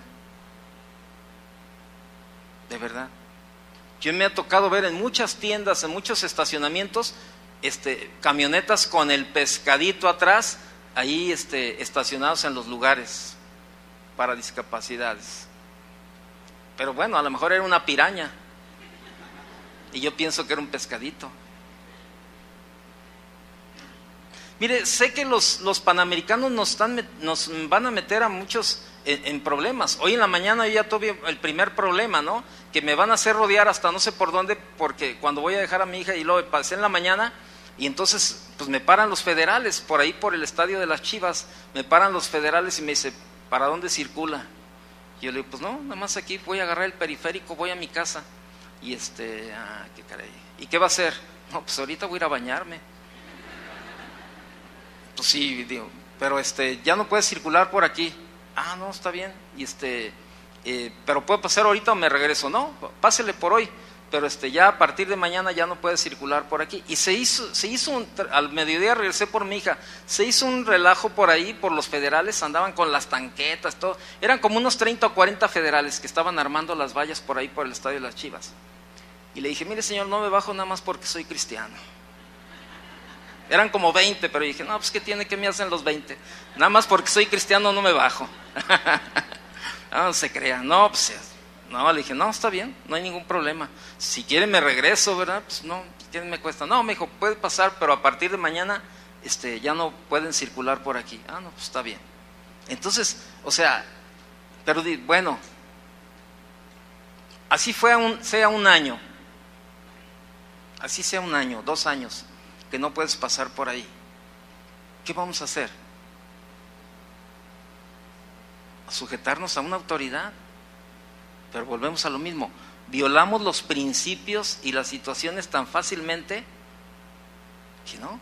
[SPEAKER 1] De verdad. Yo me ha tocado ver en muchas tiendas, en muchos estacionamientos, este, camionetas con el pescadito atrás, ahí este, estacionados en los lugares para discapacidades. Pero bueno, a lo mejor era una piraña y yo pienso que era un pescadito. Mire, sé que los, los panamericanos nos, están, nos van a meter a muchos en, en problemas. Hoy en la mañana yo ya tuve el primer problema, ¿no? Que me van a hacer rodear hasta no sé por dónde, porque cuando voy a dejar a mi hija y luego pasé en la mañana y entonces pues me paran los federales, por ahí por el estadio de las Chivas, me paran los federales y me dice, ¿para dónde circula? Y yo le digo, pues no, nada más aquí voy a agarrar el periférico, voy a mi casa. Y este, ah, qué caray. ¿Y qué va a hacer? No, pues ahorita voy a ir a bañarme. Pues sí, digo, pero este, ya no puedes circular por aquí. Ah, no, está bien. Y este, eh, pero puede pasar ahorita o me regreso. No, pásele por hoy. Pero este, ya a partir de mañana ya no puede circular por aquí. Y se hizo, se hizo un, al mediodía regresé por mi hija, se hizo un relajo por ahí, por los federales, andaban con las tanquetas, todo. Eran como unos treinta o cuarenta federales que estaban armando las vallas por ahí por el estadio de las Chivas. Y le dije, mire señor, no me bajo nada más porque soy cristiano. Eran como veinte, pero dije, no, pues ¿qué tiene? ¿Qué me hacen los veinte? Nada más porque soy cristiano no me bajo. No se crea, no, pues... No, le dije, no, está bien, no hay ningún problema. Si quiere me regreso, ¿verdad? Pues no, ¿qué me cuesta? No, me dijo, puede pasar, pero a partir de mañana este, ya no pueden circular por aquí. Ah, no, pues está bien. Entonces, o sea, pero bueno, así fue un, sea un año, así sea un año, dos años, que no puedes pasar por ahí. ¿Qué vamos a hacer? ¿A sujetarnos a una autoridad? Pero volvemos a lo mismo, violamos los principios y las situaciones tan fácilmente que no.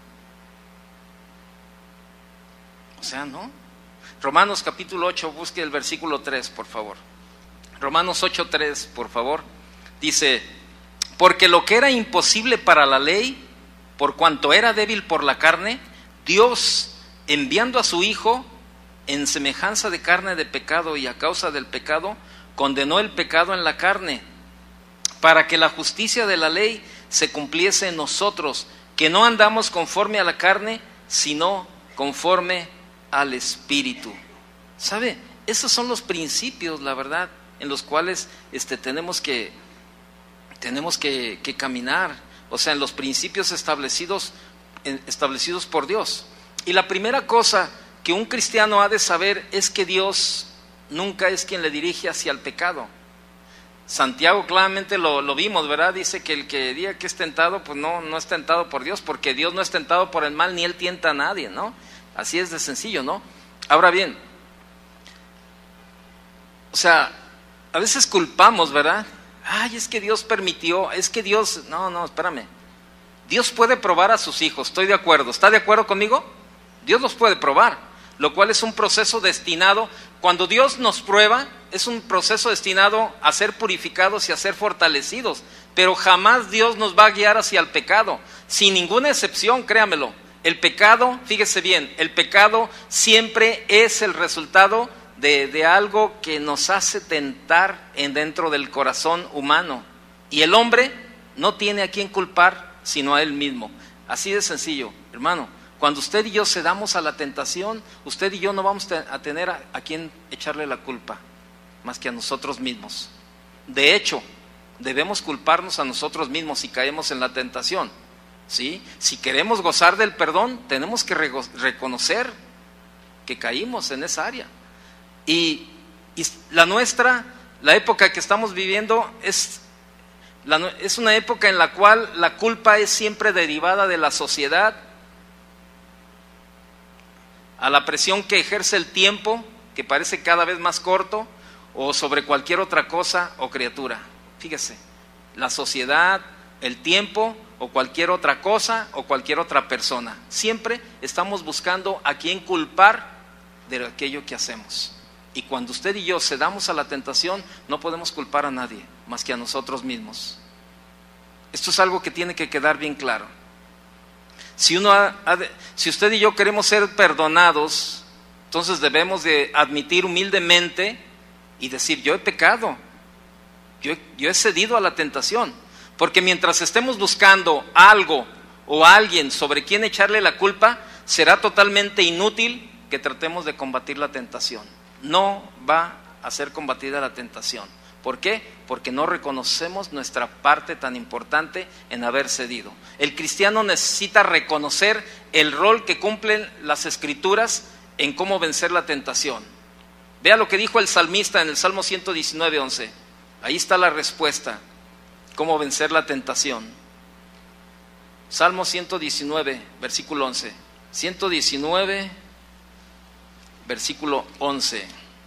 [SPEAKER 1] O sea, no. Romanos capítulo ocho, busque el versículo tres, por favor. Romanos ocho, tres, por favor. Dice, porque lo que era imposible para la ley, por cuanto era débil por la carne, Dios, enviando a su Hijo en semejanza de carne de pecado y a causa del pecado, condenó el pecado en la carne, para que la justicia de la ley se cumpliese en nosotros, que no andamos conforme a la carne, sino conforme al Espíritu. ¿Sabe? Esos son los principios, la verdad, en los cuales este, tenemos que, tenemos que, que caminar, o sea, en los principios establecidos, en, establecidos por Dios. Y la primera cosa que un cristiano ha de saber es que Dios nunca es quien le dirige hacia el pecado. Santiago claramente lo, lo vimos, ¿verdad? Dice que el que diga que es tentado, pues no, no es tentado por Dios, porque Dios no es tentado por el mal, ni Él tienta a nadie, ¿no? Así es de sencillo, ¿no? Ahora bien, o sea, a veces culpamos, ¿verdad? Ay, es que Dios permitió, es que Dios... No, no, espérame. Dios puede probar a sus hijos, estoy de acuerdo. ¿Está de acuerdo conmigo? Dios los puede probar, lo cual es un proceso destinado cuando Dios nos prueba, es un proceso destinado a ser purificados y a ser fortalecidos, pero jamás Dios nos va a guiar hacia el pecado, sin ninguna excepción, créamelo. El pecado, fíjese bien, el pecado siempre es el resultado de, de algo que nos hace tentar en dentro del corazón humano, y el hombre no tiene a quién culpar sino a él mismo. Así de sencillo, hermano. Cuando usted y yo cedamos a la tentación, usted y yo no vamos a tener a, a quién echarle la culpa, más que a nosotros mismos. De hecho, debemos culparnos a nosotros mismos si caemos en la tentación, ¿sí? Si queremos gozar del perdón, tenemos que re- reconocer que caímos en esa área. Y, y la nuestra, la época que estamos viviendo, es, la, es una época en la cual la culpa es siempre derivada de la sociedad, a la presión que ejerce el tiempo, que parece cada vez más corto, o sobre cualquier otra cosa o criatura. Fíjese, la sociedad, el tiempo, o cualquier otra cosa, o cualquier otra persona. Siempre estamos buscando a quién culpar de aquello que hacemos. Y cuando usted y yo cedamos a la tentación, no podemos culpar a nadie, más que a nosotros mismos. Esto es algo que tiene que quedar bien claro. Si, uno ha, ha de, si usted y yo queremos ser perdonados, entonces debemos de admitir humildemente y decir, yo he pecado, yo, yo he cedido a la tentación, porque mientras estemos buscando algo o a alguien sobre quien echarle la culpa, será totalmente inútil que tratemos de combatir la tentación. No va a ser combatida la tentación. ¿Por qué? Porque no reconocemos nuestra parte tan importante en haber cedido. El cristiano necesita reconocer el rol que cumplen las Escrituras en cómo vencer la tentación. Vea lo que dijo el salmista en el Salmo ciento diecinueve, once. Ahí está la respuesta, cómo vencer la tentación. Salmo ciento diecinueve, versículo once. ciento diecinueve, versículo once.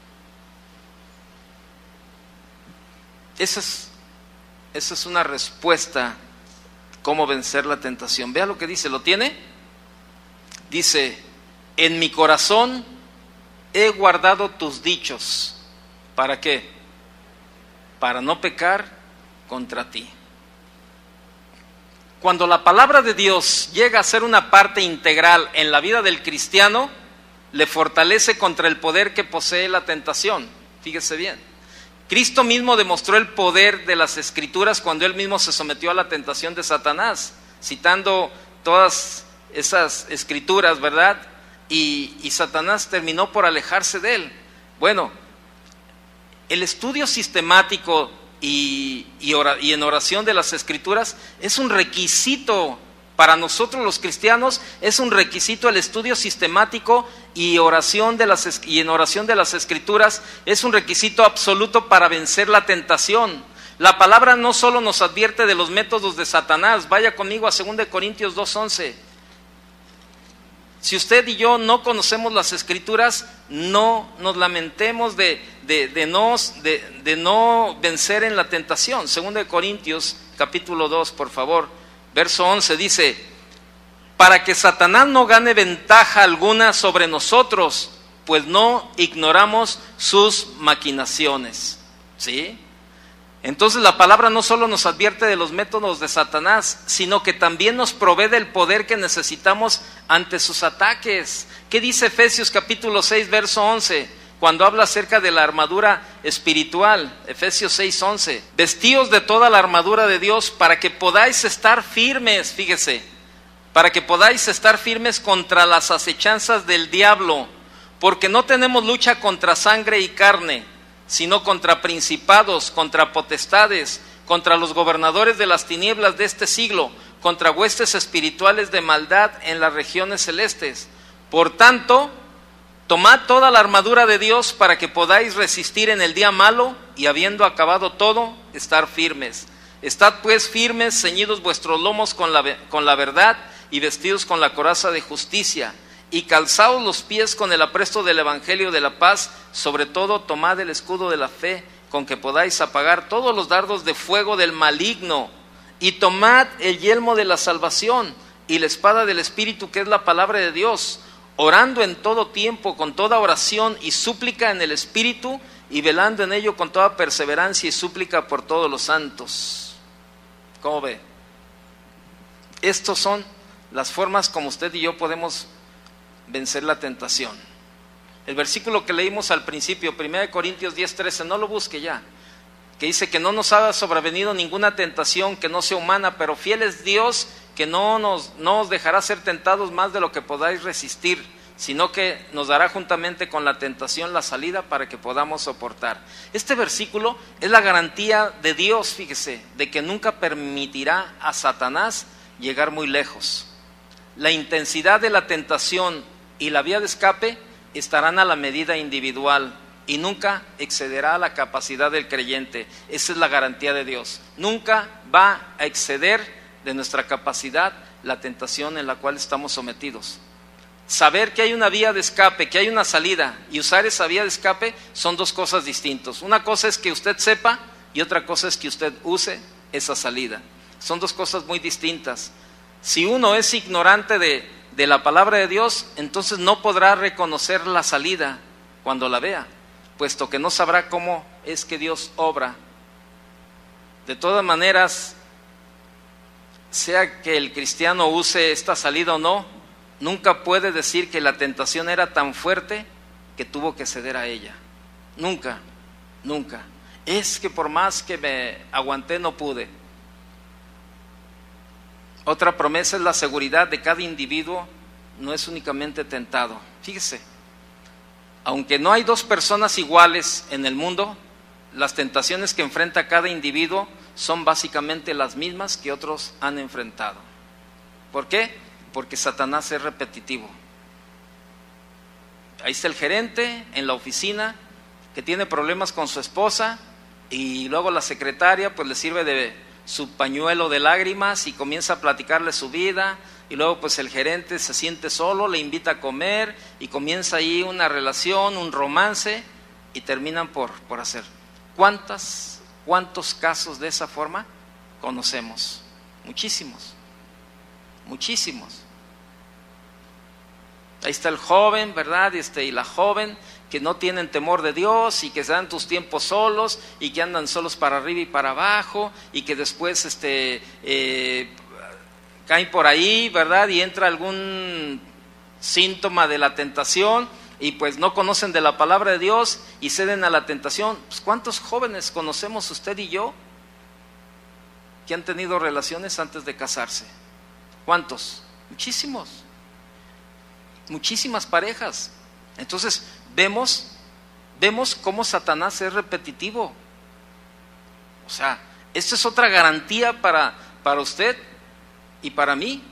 [SPEAKER 1] Esa es, esa es una respuesta, cómo vencer la tentación. Vea lo que dice, ¿lo tiene? Dice, en mi corazón he guardado tus dichos. ¿Para qué? Para no pecar contra ti. Cuando la palabra de Dios llega a ser una parte integral en la vida del cristiano, le fortalece contra el poder que posee la tentación. Fíjese bien. Cristo mismo demostró el poder de las Escrituras cuando Él mismo se sometió a la tentación de Satanás, citando todas esas Escrituras, ¿verdad? Y, y Satanás terminó por alejarse de Él. Bueno, el estudio sistemático y, y, ora, y en oración de las Escrituras es un requisito para nosotros los cristianos, es un requisito el estudio sistemático y, oración de las, y en oración de las Escrituras, es un requisito absoluto para vencer la tentación. La palabra no solo nos advierte de los métodos de Satanás, vaya conmigo a dos Corintios dos, once. Si usted y yo no conocemos las Escrituras, no nos lamentemos de, de, de, no, de, de no vencer en la tentación. dos Corintios capítulo dos, por favor. Verso once dice, para que Satanás no gane ventaja alguna sobre nosotros, pues no ignoramos sus maquinaciones. ¿Sí? Entonces la palabra no solo nos advierte de los métodos de Satanás, sino que también nos provee del poder que necesitamos ante sus ataques. ¿Qué dice Efesios capítulo seis, verso once? Cuando habla acerca de la armadura espiritual, Efesios seis, once, vestíos de toda la armadura de Dios para que podáis estar firmes, fíjese, para que podáis estar firmes contra las acechanzas del diablo, porque no tenemos lucha contra sangre y carne, sino contra principados, contra potestades, contra los gobernadores de las tinieblas de este siglo, contra huestes espirituales de maldad en las regiones celestes. Por tanto, tomad toda la armadura de Dios para que podáis resistir en el día malo y habiendo acabado todo, estar firmes. Estad pues firmes, ceñidos vuestros lomos con la, con la verdad y vestidos con la coraza de justicia y calzaos los pies con el apresto del evangelio de la paz. Sobre todo tomad el escudo de la fe con que podáis apagar todos los dardos de fuego del maligno y tomad el yelmo de la salvación y la espada del Espíritu, que es la palabra de Dios, orando en todo tiempo, con toda oración y súplica en el Espíritu, y velando en ello con toda perseverancia y súplica por todos los santos. ¿Cómo ve? Estas son las formas como usted y yo podemos vencer la tentación. El versículo que leímos al principio, primera de Corintios diez, trece, no lo busque ya, que dice que no nos ha sobrevenido ninguna tentación que no sea humana, pero fiel es Dios, que no nos, no os dejará ser tentados más de lo que podáis resistir, sino que nos dará juntamente con la tentación la salida para que podamos soportar. Este versículo es la garantía de Dios, fíjese, de que nunca permitirá a Satanás llegar muy lejos. La intensidad de la tentación y la vía de escape estarán a la medida individual y nunca excederá la capacidad del creyente. Esa es la garantía de Dios. Nunca va a exceder de nuestra capacidad la tentación en la cual estamos sometidos. Saber que hay una vía de escape, que hay una salida, y usar esa vía de escape son dos cosas distintas. Una cosa es que usted sepa y otra cosa es que usted use esa salida. Son dos cosas muy distintas. Si uno es ignorante de, de la palabra de Dios, entonces no podrá reconocer la salida cuando la vea, puesto que no sabrá cómo es que Dios obra. De todas maneras, sea que el cristiano use esta salida o no, nunca puede decir que la tentación era tan fuerte que tuvo que ceder a ella. Nunca, nunca. Es que por más que me aguanté no pude. Otra promesa es la seguridad de cada individuo, no es únicamente tentado. Fíjese, aunque no hay dos personas iguales en el mundo, las tentaciones que enfrenta cada individuo son básicamente las mismas que otros han enfrentado. ¿Por qué? Porque Satanás es repetitivo. Ahí está el gerente en la oficina que tiene problemas con su esposa y luego la secretaria pues le sirve de su pañuelo de lágrimas y comienza a platicarle su vida, y luego pues el gerente se siente solo, le invita a comer y comienza ahí una relación, un romance, y terminan por, por hacer. ¿Cuántas, cuántos casos de esa forma conocemos? Muchísimos, muchísimos. Ahí está el joven, ¿verdad? Este, y la joven que no tienen temor de Dios y que se dan tus tiempos solos y que andan solos para arriba y para abajo y que después este, eh, caen por ahí, ¿verdad? Y entra algún síntoma de la tentación y pues no conocen de la palabra de Dios y ceden a la tentación. Pues, ¿cuántos jóvenes conocemos usted y yo que han tenido relaciones antes de casarse? ¿Cuántos? Muchísimos. Muchísimas parejas. Entonces vemos vemos cómo Satanás es repetitivo. O sea, esta es otra garantía para, para usted y para mí.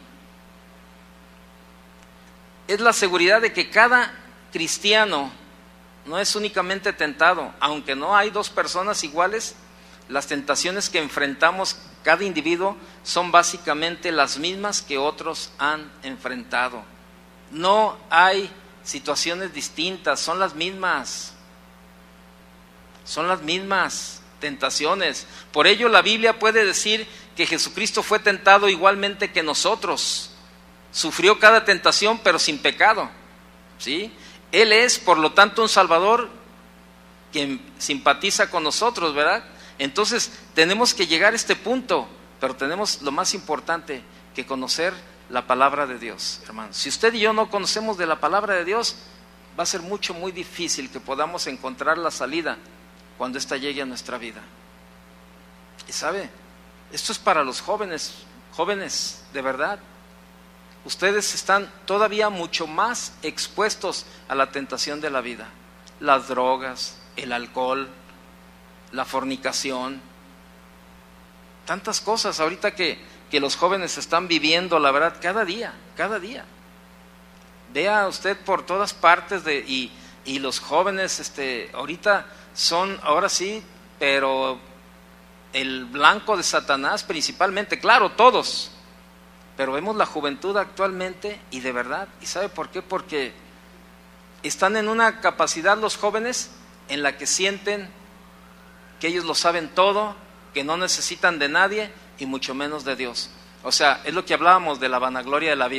[SPEAKER 1] Es la seguridad de que cada cristiano no es únicamente tentado. Aunque no hay dos personas iguales, las tentaciones que enfrentamos cada individuo son básicamente las mismas que otros han enfrentado. No hay situaciones distintas, son las mismas, son las mismas tentaciones. Por ello la Biblia puede decir que Jesucristo fue tentado igualmente que nosotros, sufrió cada tentación pero sin pecado, ¿sí? Él es por lo tanto un Salvador que simpatiza con nosotros, ¿verdad? Entonces tenemos que llegar a este punto, pero tenemos lo más importante, que conocer la palabra de Dios, hermanos. Si usted y yo no conocemos de la palabra de Dios, va a ser mucho, muy difícil que podamos encontrar la salida cuando ésta llegue a nuestra vida. Y sabe, esto es para los jóvenes, jóvenes de verdad. Ustedes están todavía mucho más expuestos a la tentación de la vida. Las drogas, el alcohol, la fornicación, tantas cosas ahorita que que los jóvenes están viviendo, la verdad, cada día, cada día. Vea usted por todas partes de, y, y los jóvenes este, ahorita son, ahora sí, pero el blanco de Satanás principalmente, claro, todos, pero vemos la juventud actualmente y de verdad, ¿y sabe por qué? Porque están en una capacidad los jóvenes en la que sienten que ellos lo saben todo, que no necesitan de nadie y mucho menos de Dios. O sea, es lo que hablábamos de la vanagloria de la vida.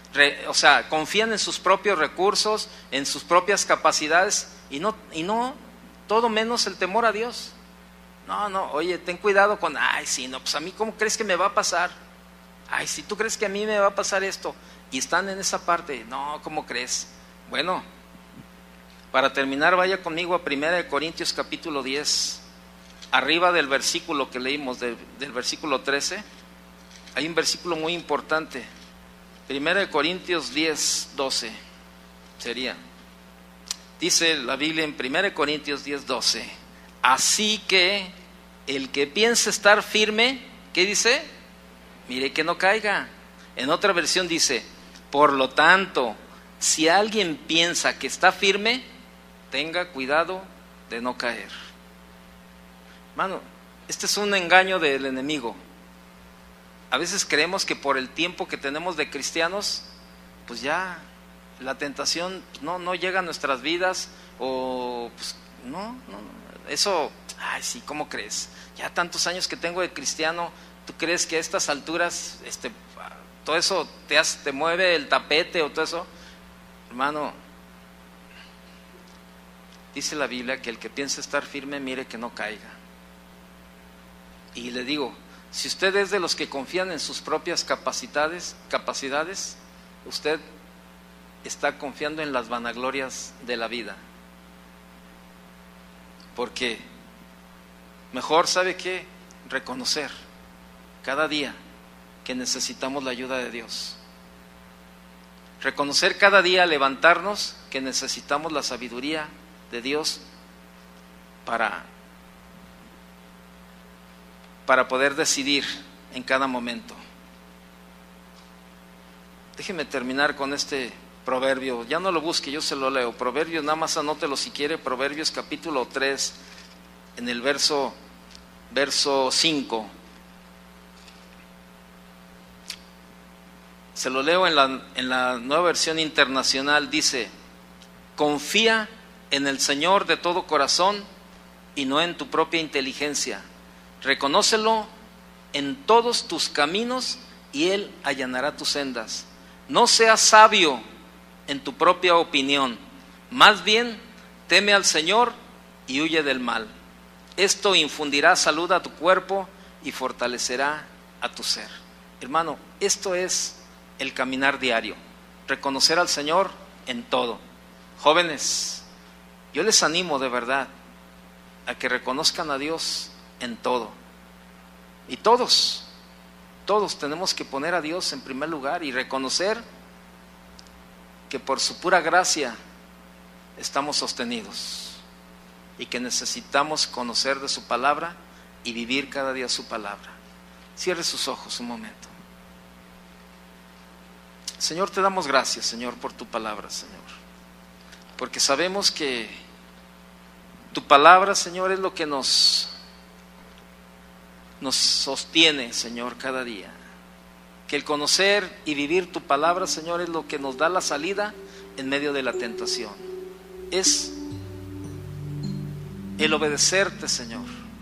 [SPEAKER 1] re, o sea, confían en sus propios recursos, en sus propias capacidades y no, y no, todo menos el temor a Dios. No, no, oye, ten cuidado con, ay, sí, no, pues a mí, ¿cómo crees que me va a pasar? Ay, si tú crees que a mí me va a pasar esto, y están en esa parte, no, ¿cómo crees? Bueno, para terminar, vaya conmigo a primera de Corintios capítulo diez, arriba del versículo que leímos, de, del versículo trece, hay un versículo muy importante, primera de Corintios diez, doce, sería, dice la Biblia en primera de Corintios diez, doce, así que el que piensa estar firme, ¿qué dice? Mire que no caiga. En otra versión dice, por lo tanto, si alguien piensa que está firme, tenga cuidado de no caer. Hermano, este es un engaño del enemigo. A veces creemos que por el tiempo que tenemos de cristianos, pues ya la tentación no, no llega a nuestras vidas, o pues no, no, eso, ay sí, ¿cómo crees? Ya tantos años que tengo de cristiano, ¿tú crees que a estas alturas este, todo eso te, hace, te mueve el tapete o todo eso? Hermano, dice la Biblia que el que piensa estar firme, mire que no caiga. Y le digo, si usted es de los que confían en sus propias capacidades, capacidades, usted está confiando en las vanaglorias de la vida. Porque mejor, ¿sabe qué? Reconocer cada día que necesitamos la ayuda de Dios. Reconocer cada día, levantarnos, que necesitamos la sabiduría de Dios para, para poder decidir en cada momento. Déjeme terminar con este proverbio, ya no lo busque, yo se lo leo. Proverbios, nada más anótelo si quiere, Proverbios capítulo tres, en el verso, verso cinco. Se lo leo en la, en la Nueva Versión Internacional, dice, confía en el Señor de todo corazón y no en tu propia inteligencia. Reconócelo en todos tus caminos y Él allanará tus sendas. No seas sabio en tu propia opinión, más bien teme al Señor y huye del mal. Esto infundirá salud a tu cuerpo y fortalecerá a tu ser. Hermano, esto es el caminar diario, reconocer al Señor en todo. Jóvenes, yo les animo de verdad a que reconozcan a Dios en todo. Y todos, todos tenemos que poner a Dios en primer lugar y reconocer que por su pura gracia estamos sostenidos y que necesitamos conocer de su palabra y vivir cada día su palabra. Cierre sus ojos un momento. Señor, te damos gracias, Señor, por tu palabra, Señor, porque sabemos que tu palabra, Señor, es lo que nos, nos sostiene, Señor, cada día. Que el conocer y vivir tu palabra, Señor, es lo que nos da la salida en medio de la tentación. Es el obedecerte, Señor.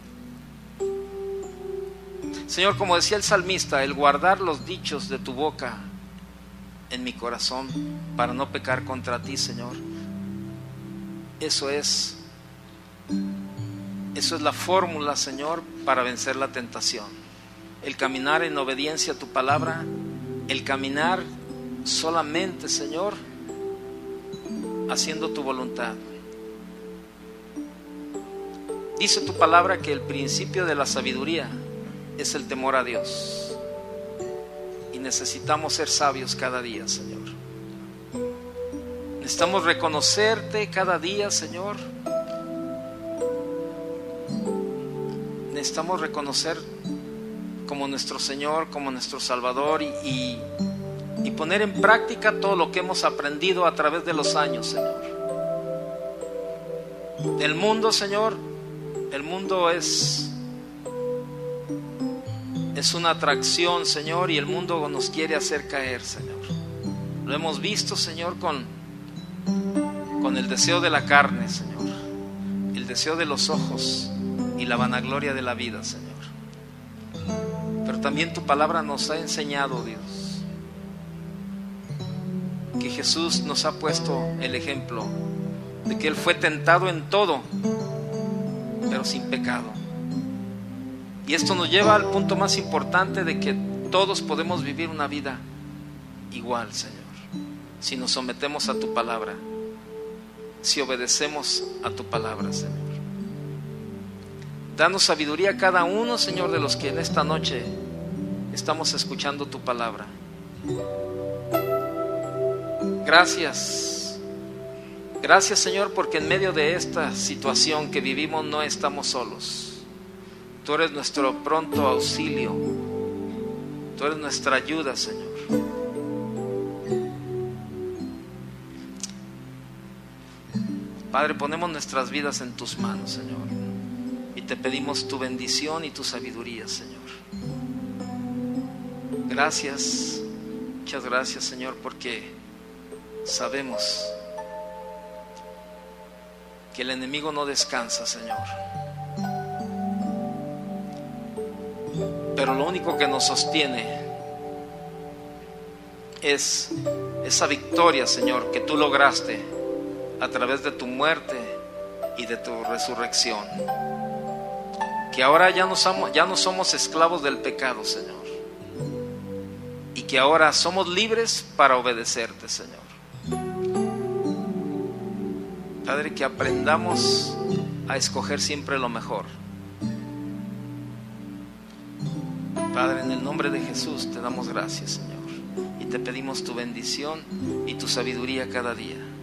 [SPEAKER 1] Señor, como decía el salmista, el guardar los dichos de tu boca en mi corazón para no pecar contra ti, Señor. Eso es, eso es la fórmula, Señor, para vencer la tentación. El caminar en obediencia a tu palabra, el caminar solamente, Señor, haciendo tu voluntad. Dice tu palabra que el principio de la sabiduría es el temor a Dios. Y necesitamos ser sabios cada día, Señor. Necesitamos reconocerte cada día, Señor. Necesitamos reconocer como nuestro Señor, como nuestro Salvador y, y, y poner en práctica todo lo que hemos aprendido a través de los años, Señor. El mundo, Señor, el mundo es, es una atracción, Señor, y el mundo nos quiere hacer caer, Señor. Lo hemos visto, Señor, con, con el deseo de la carne, Señor, el deseo de los ojos y la vanagloria de la vida, Señor. Pero también tu palabra nos ha enseñado, Dios, que Jesús nos ha puesto el ejemplo de que Él fue tentado en todo, pero sin pecado. Y esto nos lleva al punto más importante de que todos podemos vivir una vida igual, Señor, si nos sometemos a tu palabra, si obedecemos a tu palabra, Señor. Danos sabiduría a cada uno, Señor, de los que en esta noche estamos escuchando tu palabra. Gracias. Gracias, Señor, porque en medio de esta situación que vivimos no estamos solos. Tú eres nuestro pronto auxilio. Tú eres nuestra ayuda, Señor. Padre, ponemos nuestras vidas en tus manos, Señor, y te pedimos tu bendición y tu sabiduría, Señor. Gracias, muchas gracias, Señor, porque sabemos que el enemigo no descansa, Señor. Pero lo único que nos sostiene es esa victoria, Señor, que tú lograste a través de tu muerte y de tu resurrección. Que ahora ya no somos, ya no somos esclavos del pecado, Señor. Y que ahora somos libres para obedecerte, Señor. Padre, que aprendamos a escoger siempre lo mejor. Padre, en el nombre de Jesús te damos gracias, Señor, y te pedimos tu bendición y tu sabiduría cada día.